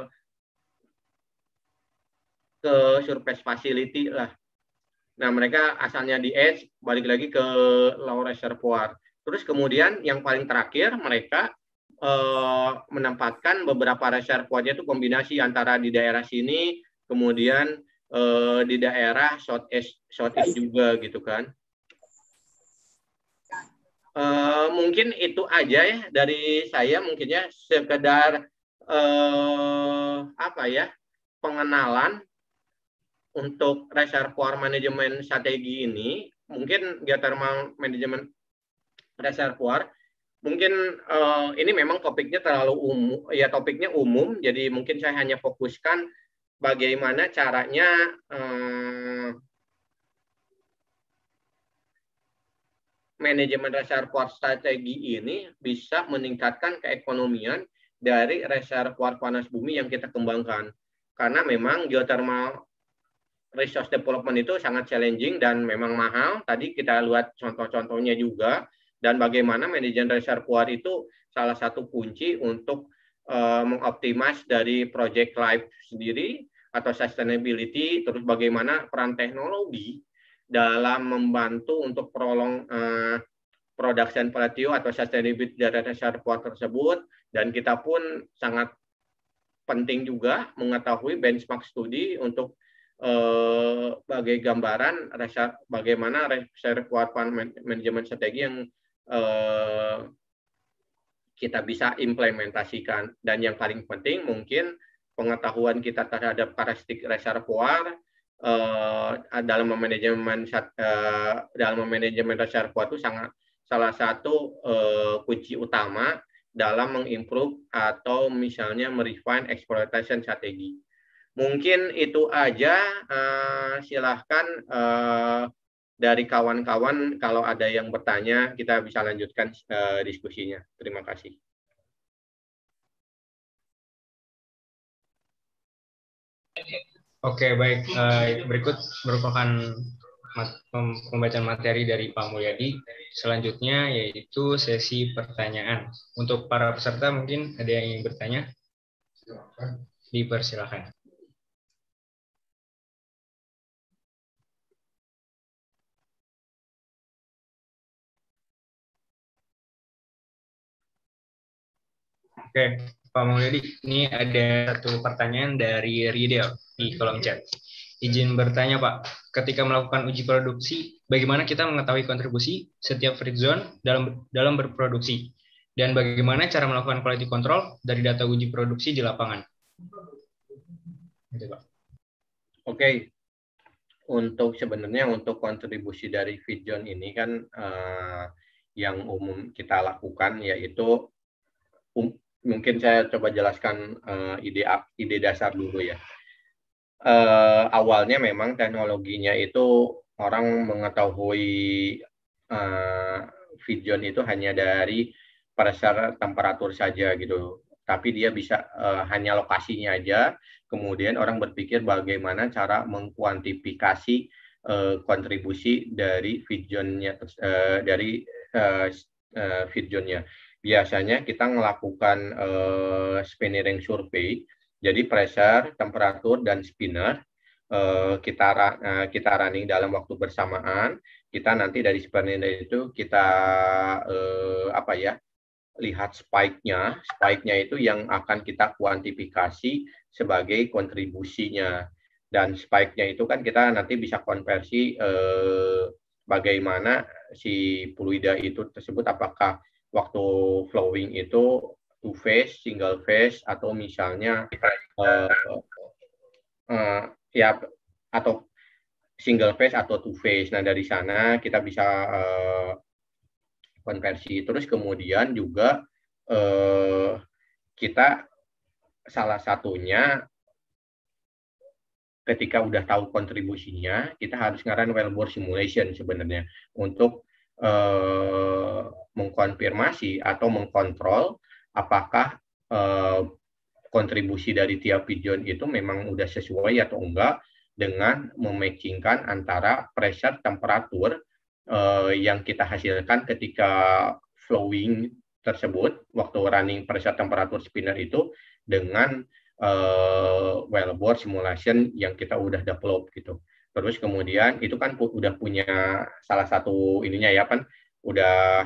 ke surface facility lah. Nah, mereka asalnya di edge, balik lagi ke low reservoir. Terus kemudian yang paling terakhir, mereka eh, menempatkan beberapa reservoirnya itu kombinasi antara di daerah sini, kemudian eh, di daerah southeast, southeast juga gitu kan. Uh, mungkin itu aja ya dari saya, mungkin ya sekedar uh, apa ya pengenalan untuk reservoir manajemen strategi ini. Mungkin geothermal manajemen reservoir mungkin uh, ini memang topiknya terlalu umum ya, topiknya umum, jadi mungkin saya hanya fokuskan bagaimana caranya uh, manajemen reservoir strategi ini bisa meningkatkan keekonomian dari reservoir panas bumi yang kita kembangkan. Karena memang geothermal resource development itu sangat challenging dan memang mahal. Tadi kita lihat contoh-contohnya juga. Dan bagaimana manajemen reservoir itu salah satu kunci untuk uh, mengoptimas dari project life sendiri atau sustainability, terus bagaimana peran teknologi dalam membantu untuk prolong uh, production plateau atau sustainability dari reservoir tersebut. Dan kita pun sangat penting juga mengetahui benchmark studi untuk uh, sebagai gambaran reser, bagaimana reservoir manajemen strategi yang uh, kita bisa implementasikan. Dan yang paling penting mungkin pengetahuan kita terhadap karakteristik reservoir Uh, dalam manajemen uh, dalam manajemen reservoir itu sangat salah satu uh, kunci utama dalam mengimprove atau misalnya merefine exploitation strategi. Mungkin itu aja. Uh, silahkan uh, dari kawan-kawan kalau ada yang bertanya kita bisa lanjutkan uh, diskusinya. Terima kasih. Oke, baik. Uh, berikut merupakan mat pembacaan materi dari Pak Mulyadi. Selanjutnya yaitu sesi pertanyaan. Untuk para peserta mungkin ada yang ingin bertanya? Dipersilakan. Oke, Pak Mulyadi, ini ada satu pertanyaan dari Ridel di kolom chat. Izin bertanya, Pak, ketika melakukan uji produksi, bagaimana kita mengetahui kontribusi setiap feed zone dalam dalam berproduksi? Dan bagaimana cara melakukan quality control dari data uji produksi di lapangan? Gitu, Pak. Oke, untuk sebenarnya untuk kontribusi dari feed zone ini kan uh, yang umum kita lakukan yaitu um, mungkin saya coba jelaskan uh, ide ide dasar dulu ya. Uh, awalnya memang teknologinya itu orang mengetahui uh, feed zone itu hanya dari pressure temperatur saja gitu. Tapi dia bisa uh, hanya lokasinya aja. Kemudian orang berpikir bagaimana cara mengkuantifikasi uh, kontribusi dari feed zone-nya uh, dari uh, uh, feed zone-nya. Biasanya kita melakukan uh, spinning survey, jadi pressure, temperatur, dan spinner uh, kita uh, kita running dalam waktu bersamaan. Kita nanti dari spinner itu kita uh, apa ya lihat spike-nya, spike-nya itu yang akan kita kuantifikasi sebagai kontribusinya. Dan spike-nya itu kan kita nanti bisa konversi eh, bagaimana si fluida itu tersebut, apakah waktu flowing itu two phase, single phase, atau misalnya eh, eh, ya atau single phase atau two phase. Nah, dari sana kita bisa eh, konversi. Terus kemudian juga eh, kita salah satunya ketika udah tahu kontribusinya, kita harus ngaran wellbore simulation sebenarnya untuk eh, mengkonfirmasi atau mengkontrol apakah eh, kontribusi dari tiap pigeon itu memang udah sesuai atau enggak dengan mematchingkan antara pressure temperatur eh, yang kita hasilkan ketika flowing tersebut waktu running pressure temperatur spinner itu dengan uh, wellbore simulation yang kita udah develop gitu. Terus kemudian itu kan udah punya salah satu ininya ya kan udah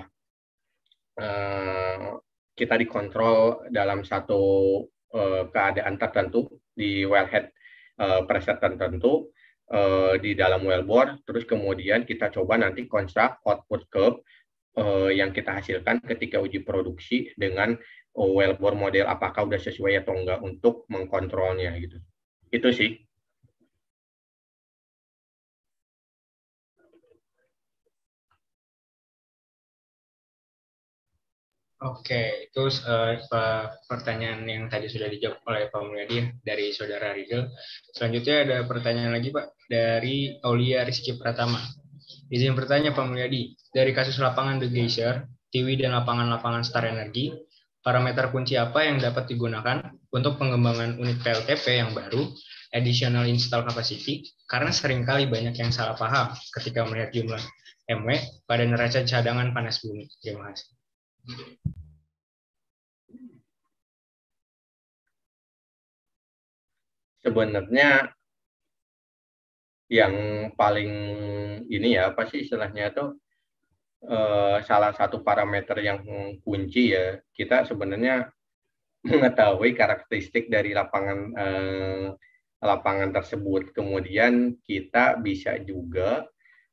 uh, kita dikontrol dalam satu uh, keadaan tertentu di wellhead uh, pressure tertentu uh, di dalam wellbore. Terus kemudian kita coba nanti construct output curve uh, yang kita hasilkan ketika uji produksi dengan wellbore model apakah udah sesuai atau enggak untuk mengkontrolnya gitu. Itu sih. Oke, itu uh, pertanyaan yang tadi sudah dijawab oleh Pak Mulyadi dari Saudara Rizal. Selanjutnya ada pertanyaan lagi Pak dari Aulia Rizky Pratama. Izin bertanya Pak Mulyadi, dari kasus lapangan The Geyser, Tiwi dan lapangan-lapangan Star Energy, parameter kunci apa yang dapat digunakan untuk pengembangan unit P L T P yang baru, additional install capacity, karena seringkali banyak yang salah paham ketika melihat jumlah M W pada neraca cadangan panas bumi. Terima kasih. Sebenarnya yang paling ini ya apa sih istilahnya itu eh, salah satu parameter yang kunci ya kita sebenarnya mengetahui karakteristik dari lapangan eh, lapangan tersebut. Kemudian kita bisa juga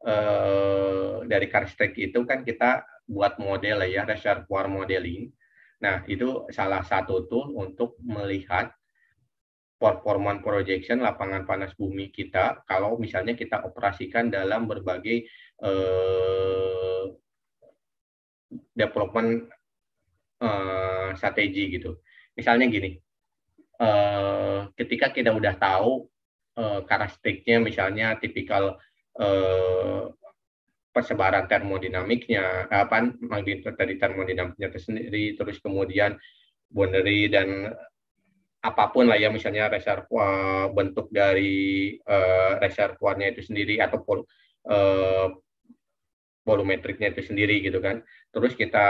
eh, dari karakteristik itu kan kita buat model ya reservoir modeling. Nah itu salah satu tool untuk melihat performance projection lapangan panas bumi kita kalau misalnya kita operasikan dalam berbagai eh, development eh, strategi gitu. Misalnya gini, eh, ketika kita udah tahu eh, karakteristiknya misalnya tipikal eh, persebaran termodinamiknya, apa magnitudo dari termodinamiknya tersendiri, terus kemudian boundary dan apapun lah ya misalnya reservoir bentuk dari uh, reservoirnya itu sendiri atau pol, uh, volumetriknya itu sendiri gitu kan. Terus kita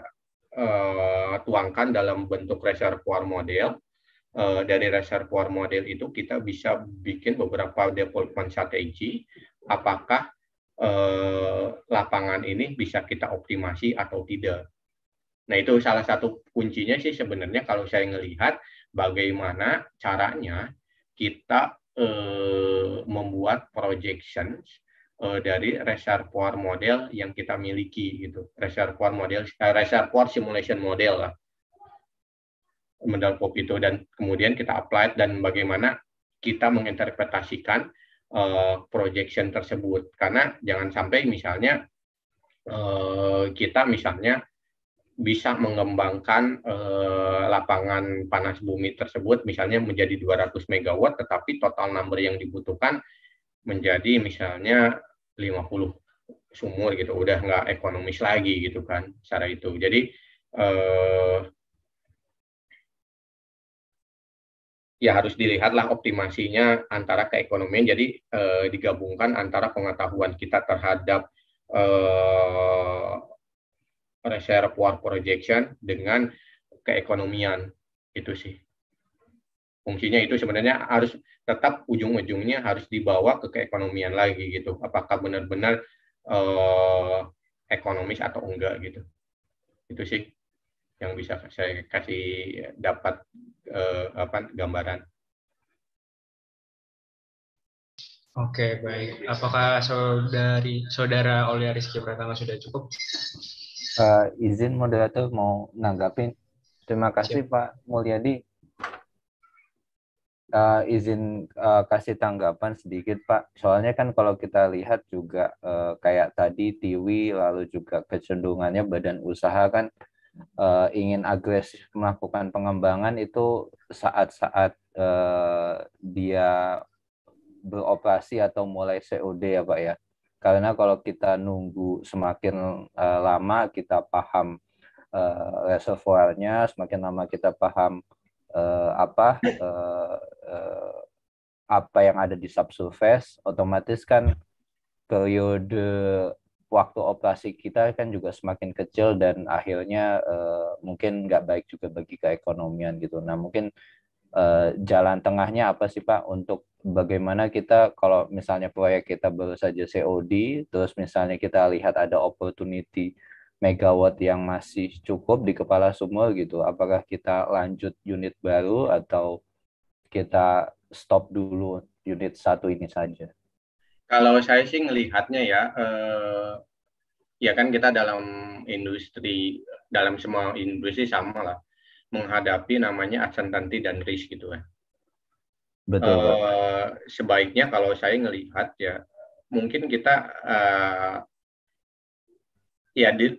uh, tuangkan dalam bentuk reservoir model. Uh, dari reservoir model itu kita bisa bikin beberapa development strategi apakah uh, lapangan ini bisa kita optimasi atau tidak. Nah itu salah satu kuncinya sih sebenarnya kalau saya ngelihat bagaimana caranya kita eh, membuat projections eh, dari reservoir model yang kita miliki gitu, reservoir model, eh, reservoir simulation model lah, model pop itu dan kemudian kita apply dan bagaimana kita menginterpretasikan eh, projection tersebut karena jangan sampai misalnya eh, kita misalnya bisa mengembangkan eh, lapangan panas bumi tersebut misalnya menjadi dua ratus megawatt tetapi total number yang dibutuhkan menjadi misalnya lima puluh sumur gitu udah nggak ekonomis lagi gitu kan cara itu jadi eh, ya harus dilihatlah optimasinya antara keekonomian jadi eh, digabungkan antara pengetahuan kita terhadap eh, reservoir projection dengan keekonomian itu sih fungsinya itu sebenarnya harus tetap ujung-ujungnya harus dibawa ke keekonomian lagi gitu apakah benar-benar eh, ekonomis atau enggak gitu itu sih yang bisa saya kasih dapat eh, apa gambaran. Oke baik apakah saudari saudara Aulia Rizky Pratama sudah cukup? Uh, izin moderator mau nanggapin. Terima kasih Siap. Pak Mulyadi. Uh, izin uh, kasih tanggapan sedikit Pak. Soalnya kan kalau kita lihat juga uh, kayak tadi Tiwi lalu juga kecenderungannya badan usaha kan uh, ingin agresif melakukan pengembangan itu saat-saat uh, dia beroperasi atau mulai C O D ya Pak ya. Karena kalau kita nunggu semakin uh, lama kita paham uh, reservoirnya, semakin lama kita paham uh, apa uh, uh, apa yang ada di subsurface, otomatis kan periode waktu operasi kita kan juga semakin kecil dan akhirnya uh, mungkin nggak baik juga bagi keekonomian gitu. Nah mungkin uh, jalan tengahnya apa sih Pak untuk bagaimana kita kalau misalnya proyek kita baru saja C O D, terus misalnya kita lihat ada opportunity megawatt yang masih cukup di kepala sumur gitu, apakah kita lanjut unit baru atau kita stop dulu unit satu ini saja? Kalau saya sih ngelihatnya ya, eh, ya kan kita dalam industri, dalam semua industri sama lah, menghadapi namanya uncertainty dan risk gitu kan. Betul, Pak. Uh, sebaiknya kalau saya ngelihat ya, mungkin kita uh, ya di,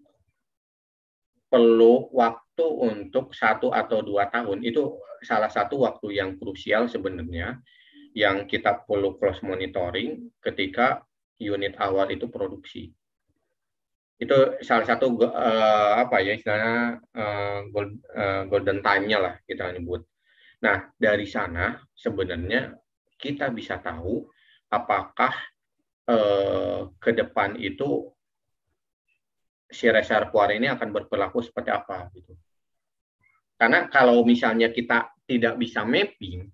perlu waktu untuk satu atau dua tahun. Itu salah satu waktu yang krusial sebenarnya, yang kita perlu close monitoring ketika unit awal itu produksi. Itu salah satu uh, apa ya istilahnya uh, gold, uh, golden time-nya lah kita nyebut. Nah, dari sana sebenarnya kita bisa tahu apakah eh, ke depan itu si reservoir ini akan berperilaku seperti apa gitu. Karena kalau misalnya kita tidak bisa mapping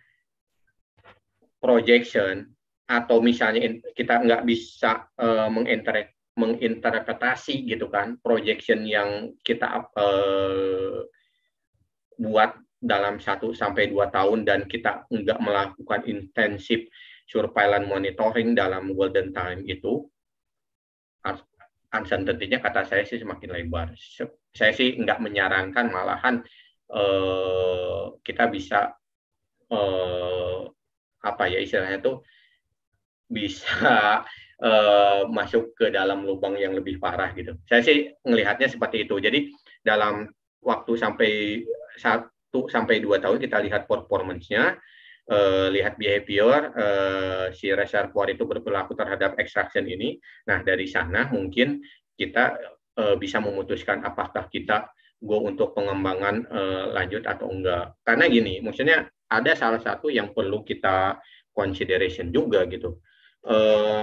projection atau misalnya kita nggak bisa eh, menginter menginterpretasi gitu kan projection yang kita eh, buat dalam satu sampai dua tahun dan kita nggak melakukan intensif surveillance monitoring dalam golden time itu, uncertainty-nya kata saya sih semakin lebar. Saya sih nggak menyarankan, malahan eh, kita bisa eh, apa ya istilahnya tuh bisa eh, masuk ke dalam lubang yang lebih parah gitu. Saya sih melihatnya seperti itu. Jadi dalam waktu sampai satu sampai dua tahun kita lihat performance-nya, eh, lihat behavior eh, si reservoir itu berperilaku terhadap extraction ini. Nah, dari sana mungkin kita eh, bisa memutuskan apakah kita go untuk pengembangan eh, lanjut atau enggak. Karena gini, maksudnya ada salah satu yang perlu kita consideration juga gitu. Eh,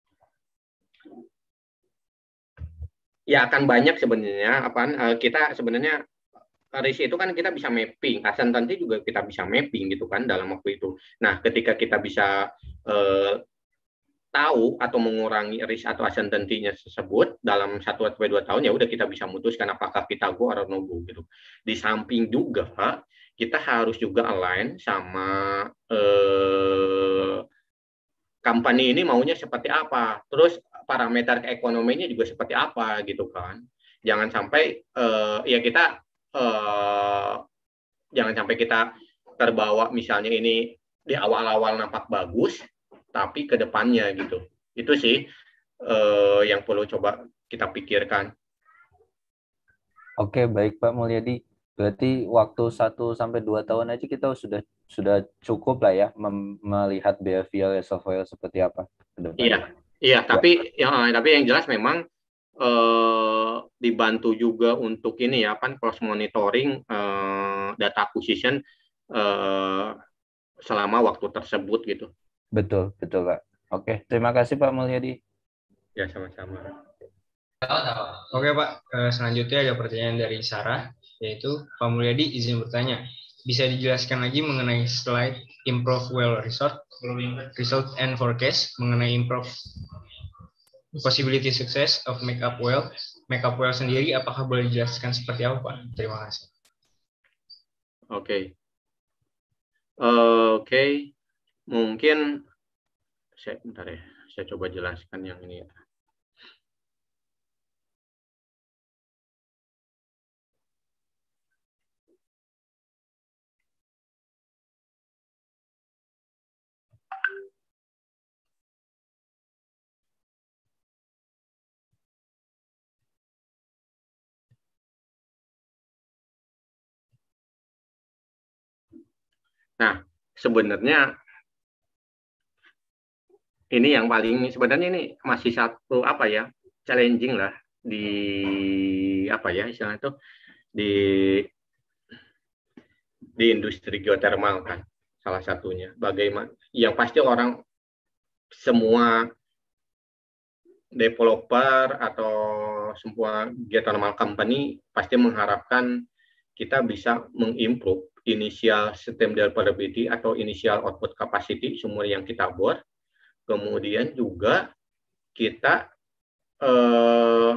ya akan banyak sebenarnya apa kita sebenarnya risk itu kan kita bisa mapping, uncertainty juga kita bisa mapping gitu kan dalam waktu itu. Nah, ketika kita bisa eh, tahu atau mengurangi risk atau uncertainty-nya tersebut dalam satu atau dua tahun, ya udah kita bisa memutuskan apakah kita go atau no go gitu. Di samping juga kita harus juga align sama eh, company ini maunya seperti apa, terus parameter keekonominya juga seperti apa gitu kan. Jangan sampai eh, ya kita Uh, jangan sampai kita terbawa misalnya ini di awal-awal nampak bagus, tapi ke depannya gitu. Itu sih uh, yang perlu coba kita pikirkan. Oke, baik Pak Mulyadi. Berarti waktu satu sampai dua tahun aja kita sudah sudah cukup lah ya melihat behavior reservoir seperti apa ke depan. Iya, iya. Tapi ya. yang tapi yang jelas memang Eh, dibantu juga untuk ini ya kan cross monitoring eh, data acquisition eh, selama waktu tersebut gitu. Betul, betul Pak. Oke, terima kasih Pak Mulyadi. Ya, sama-sama. Oke Pak, selanjutnya ada pertanyaan dari Sarah, yaitu Pak Mulyadi izin bertanya, bisa dijelaskan lagi mengenai slide improve well result, result and forecast mengenai improve possibility success of make up well. Make up well sendiri apakah boleh dijelaskan seperti apa, Pak? Terima kasih. Oke. Okay. Uh, Oke. Okay. Mungkin saya bentar ya. Saya coba jelaskan yang ini ya. Nah, sebenarnya ini yang paling sebenarnya ini masih satu apa ya challenging lah di apa ya istilahnya itu di di industri geothermal kan salah satunya. Bagaimana yang pasti orang semua developer atau semua geothermal company pasti mengharapkan kita bisa mengimprove initial system deliverability atau initial output capacity sumur yang kita bor. Kemudian juga kita eh,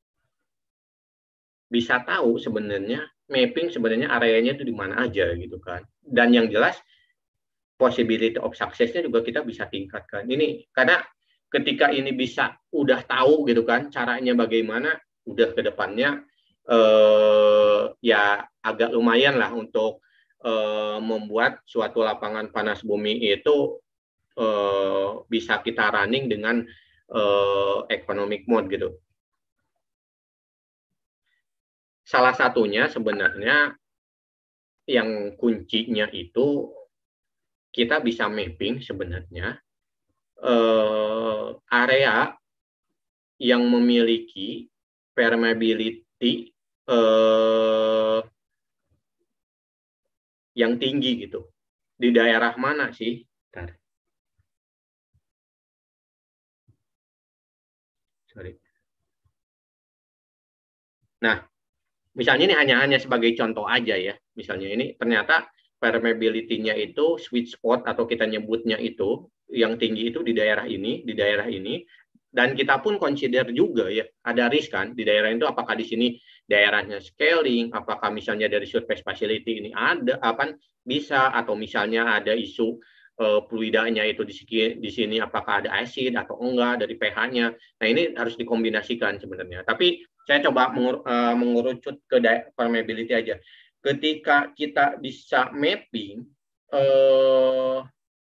bisa tahu sebenarnya mapping sebenarnya areanya itu di mana aja gitu kan. Dan yang jelas possibility of success-nya juga kita bisa tingkatkan. Ini karena ketika ini bisa udah tahu gitu kan caranya bagaimana, udah ke depannya eh, ya agak lumayan lah untuk eh, membuat suatu lapangan panas bumi itu Uh, bisa kita running dengan uh, economic mode gitu. Salah satunya sebenarnya yang kuncinya itu kita bisa mapping sebenarnya uh, area yang memiliki permeability uh, yang tinggi gitu. Di daerah mana sih? Bentar. Sorry. Nah, misalnya ini hanya hanya sebagai contoh aja ya. Misalnya ini ternyata permeability-nya itu sweet spot atau kita nyebutnya itu yang tinggi itu di daerah ini, di daerah ini. Dan kita pun consider juga ya ada risk kan di daerah itu, apakah di sini daerahnya scaling, apakah misalnya dari surface facility ini ada apa bisa, atau misalnya ada isu Uh, fluidanya itu di sini, di sini apakah ada acid atau enggak dari pH-nya. Nah, ini harus dikombinasikan sebenarnya. Tapi saya coba mengur, uh, mengerucut ke permeability aja. Ketika kita bisa mapping uh,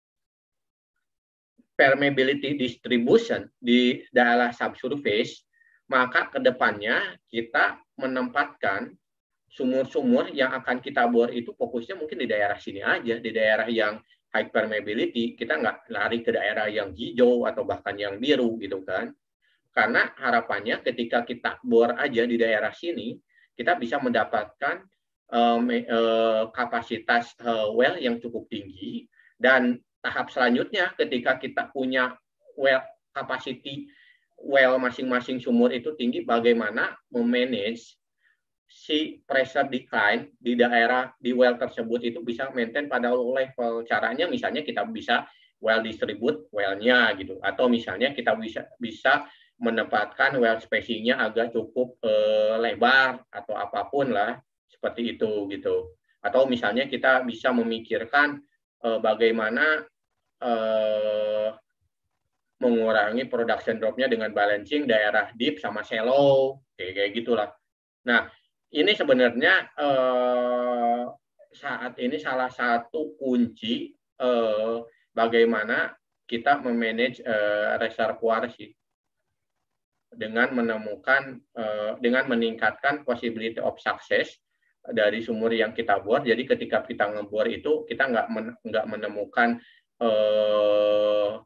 permeability distribution di daerah subsurface, maka ke depannya kita menempatkan sumur-sumur yang akan kita bor itu fokusnya mungkin di daerah sini aja, di daerah yang high permeability. Kita nggak lari ke daerah yang hijau atau bahkan yang biru gitu kan. Karena harapannya ketika kita bor aja di daerah sini, kita bisa mendapatkan um, uh, kapasitas uh, well yang cukup tinggi. Dan tahap selanjutnya ketika kita punya well capacity well masing-masing sumur itu tinggi, bagaimana memanage si pressure decline di daerah di well tersebut itu bisa maintain pada low level. Caranya misalnya kita bisa well distribute well-nya gitu, atau misalnya kita bisa bisa menempatkan well spacing-nya agak cukup eh, lebar atau apapun lah seperti itu gitu. Atau misalnya kita bisa memikirkan eh, bagaimana eh, mengurangi production drop-nya dengan balancing daerah deep sama shallow kayak kayak gitulah. Nah, ini sebenarnya eh, saat ini salah satu kunci eh, bagaimana kita memanage eh, reservoir sih, dengan menemukan eh, dengan meningkatkan possibility of success dari sumur yang kita bor. Jadi ketika kita ngebor itu kita nggak men, nggak menemukan eh,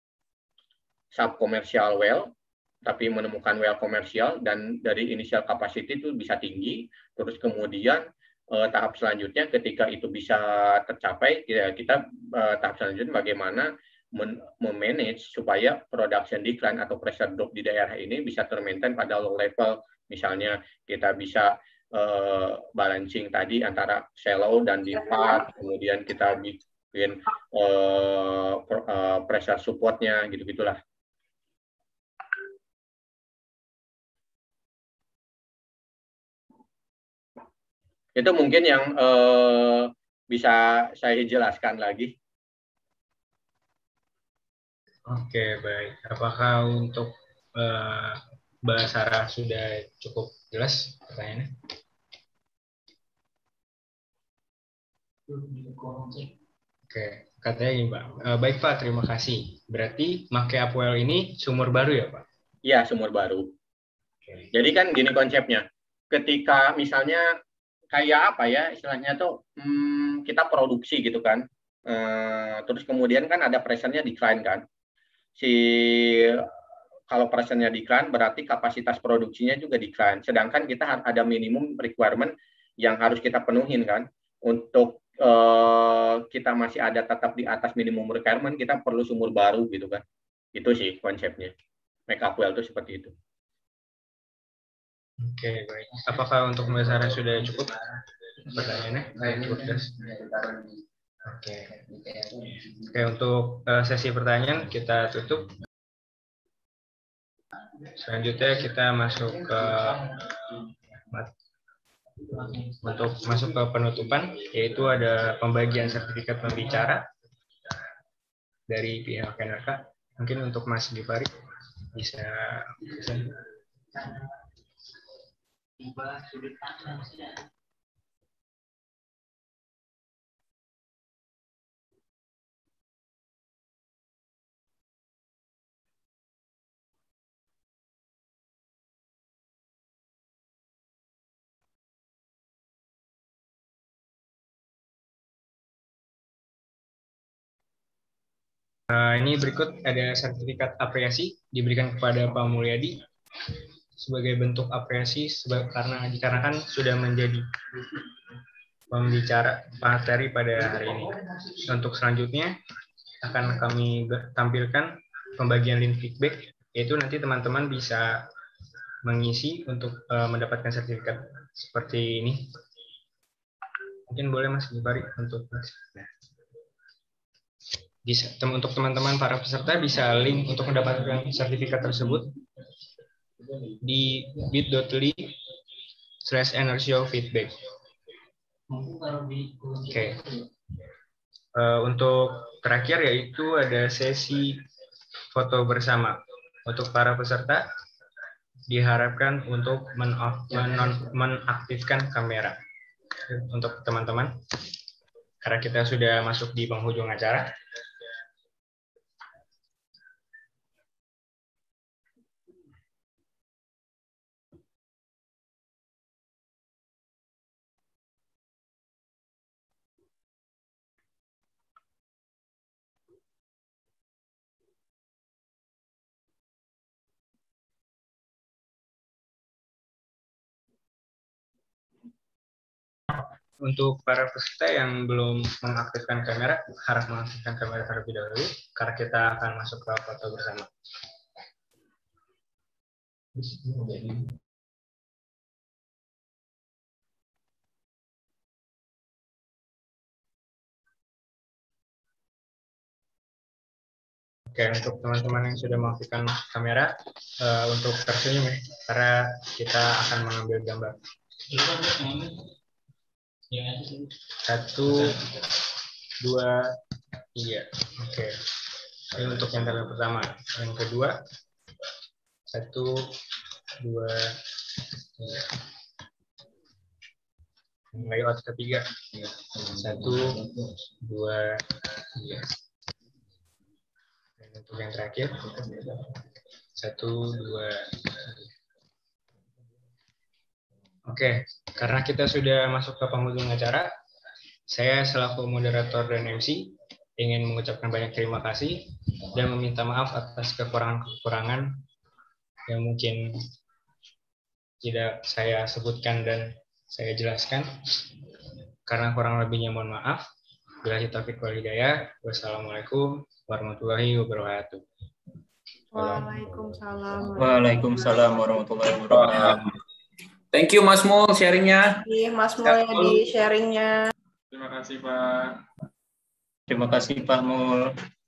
sub commercial well, tapi menemukan well komersial, dan dari initial capacity itu bisa tinggi. Terus kemudian eh, tahap selanjutnya ketika itu bisa tercapai, ya kita eh, tahap selanjutnya bagaimana memanage supaya production decline atau pressure drop di daerah ini bisa termaintain pada low level. Misalnya kita bisa eh, balancing tadi antara shallow dan deep part, kemudian kita bikin eh, pressure supportnya gitu-gitulah. Itu mungkin yang eh, bisa saya jelaskan lagi. Oke, baik. Apakah untuk eh, Mbak Sarah sudah cukup jelas pertanyaannya? Oke, katanya ini Pak. Eh, baik Pak, terima kasih. Berarti make up well ini sumur baru ya Pak? Iya, sumur baru. Oke. Jadi kan gini konsepnya. Ketika misalnya kayak apa ya istilahnya tuh hmm, kita produksi gitu kan, uh, terus kemudian kan ada pressure-nya decline kan. si kalau personnya decline berarti kapasitas produksinya juga decline. Sedangkan kita ada minimum requirement yang harus kita penuhin kan. Untuk uh, kita masih ada tetap di atas minimum requirement, kita perlu sumur baru gitu kan. Itu sih konsepnya. Make up well itu seperti itu. Oke, baik. Apakah untuk pembahasannya sudah cukup? Pertanyaannya? Oke. Oke, untuk uh, sesi pertanyaan kita tutup. Selanjutnya kita masuk ke untuk masuk ke penutupan, yaitu ada pembagian sertifikat pembicara dari pihak N R K. Mungkin untuk Mas Givari bisa. bisa. Uh, ini berikut ada sertifikat apresiasi diberikan kepada Pak Mulyadi sebagai bentuk apresiasi sebab, karena dikarenakan sudah menjadi pembicara materi pada hari ini. Untuk selanjutnya akan kami tampilkan pembagian link feedback, yaitu nanti teman-teman bisa mengisi untuk uh, mendapatkan sertifikat seperti ini. Mungkin boleh Mas Givari untuk nah. Bisa, tem untuk teman-teman para peserta bisa link untuk mendapatkan sertifikat tersebut di bit.ly slash enershow feedback. Oke. Okay. Uh, untuk terakhir yaitu ada sesi foto bersama. Untuk para peserta diharapkan untuk menonaktifkan kamera. Untuk teman-teman, karena kita sudah masuk di penghujung acara. Untuk para peserta yang belum mengaktifkan kamera, harap mengaktifkan kamera terlebih dahulu, karena kita akan masuk ke foto bersama. Oke, untuk teman-teman yang sudah mengaktifkan kamera, uh, untuk tersenyum ya, karena kita akan mengambil gambar. Satu, dua, tiga. Oke. Ini untuk yang pertama. Yang kedua, satu, dua, tiga. Layout ketiga. Satu, dua, tiga. Dan untuk yang terakhir, satu, dua, tiga. Oke, karena kita sudah masuk ke penghujung acara, saya selaku moderator dan M C ingin mengucapkan banyak terima kasih dan meminta maaf atas kekurangan-kekurangan yang mungkin tidak saya sebutkan dan saya jelaskan. Karena kurang lebihnya mohon maaf. Billahi taufiq wal hidayah. Wassalamualaikum warahmatullahi wabarakatuh. Waalaikumsalam. Waalaikumsalam warahmatullahi wabarakatuh. Thank you Mas Mul sharingnya. Iya, Mas Mulyadi sharingnya. Terima kasih Pak. Terima kasih Pak Mul.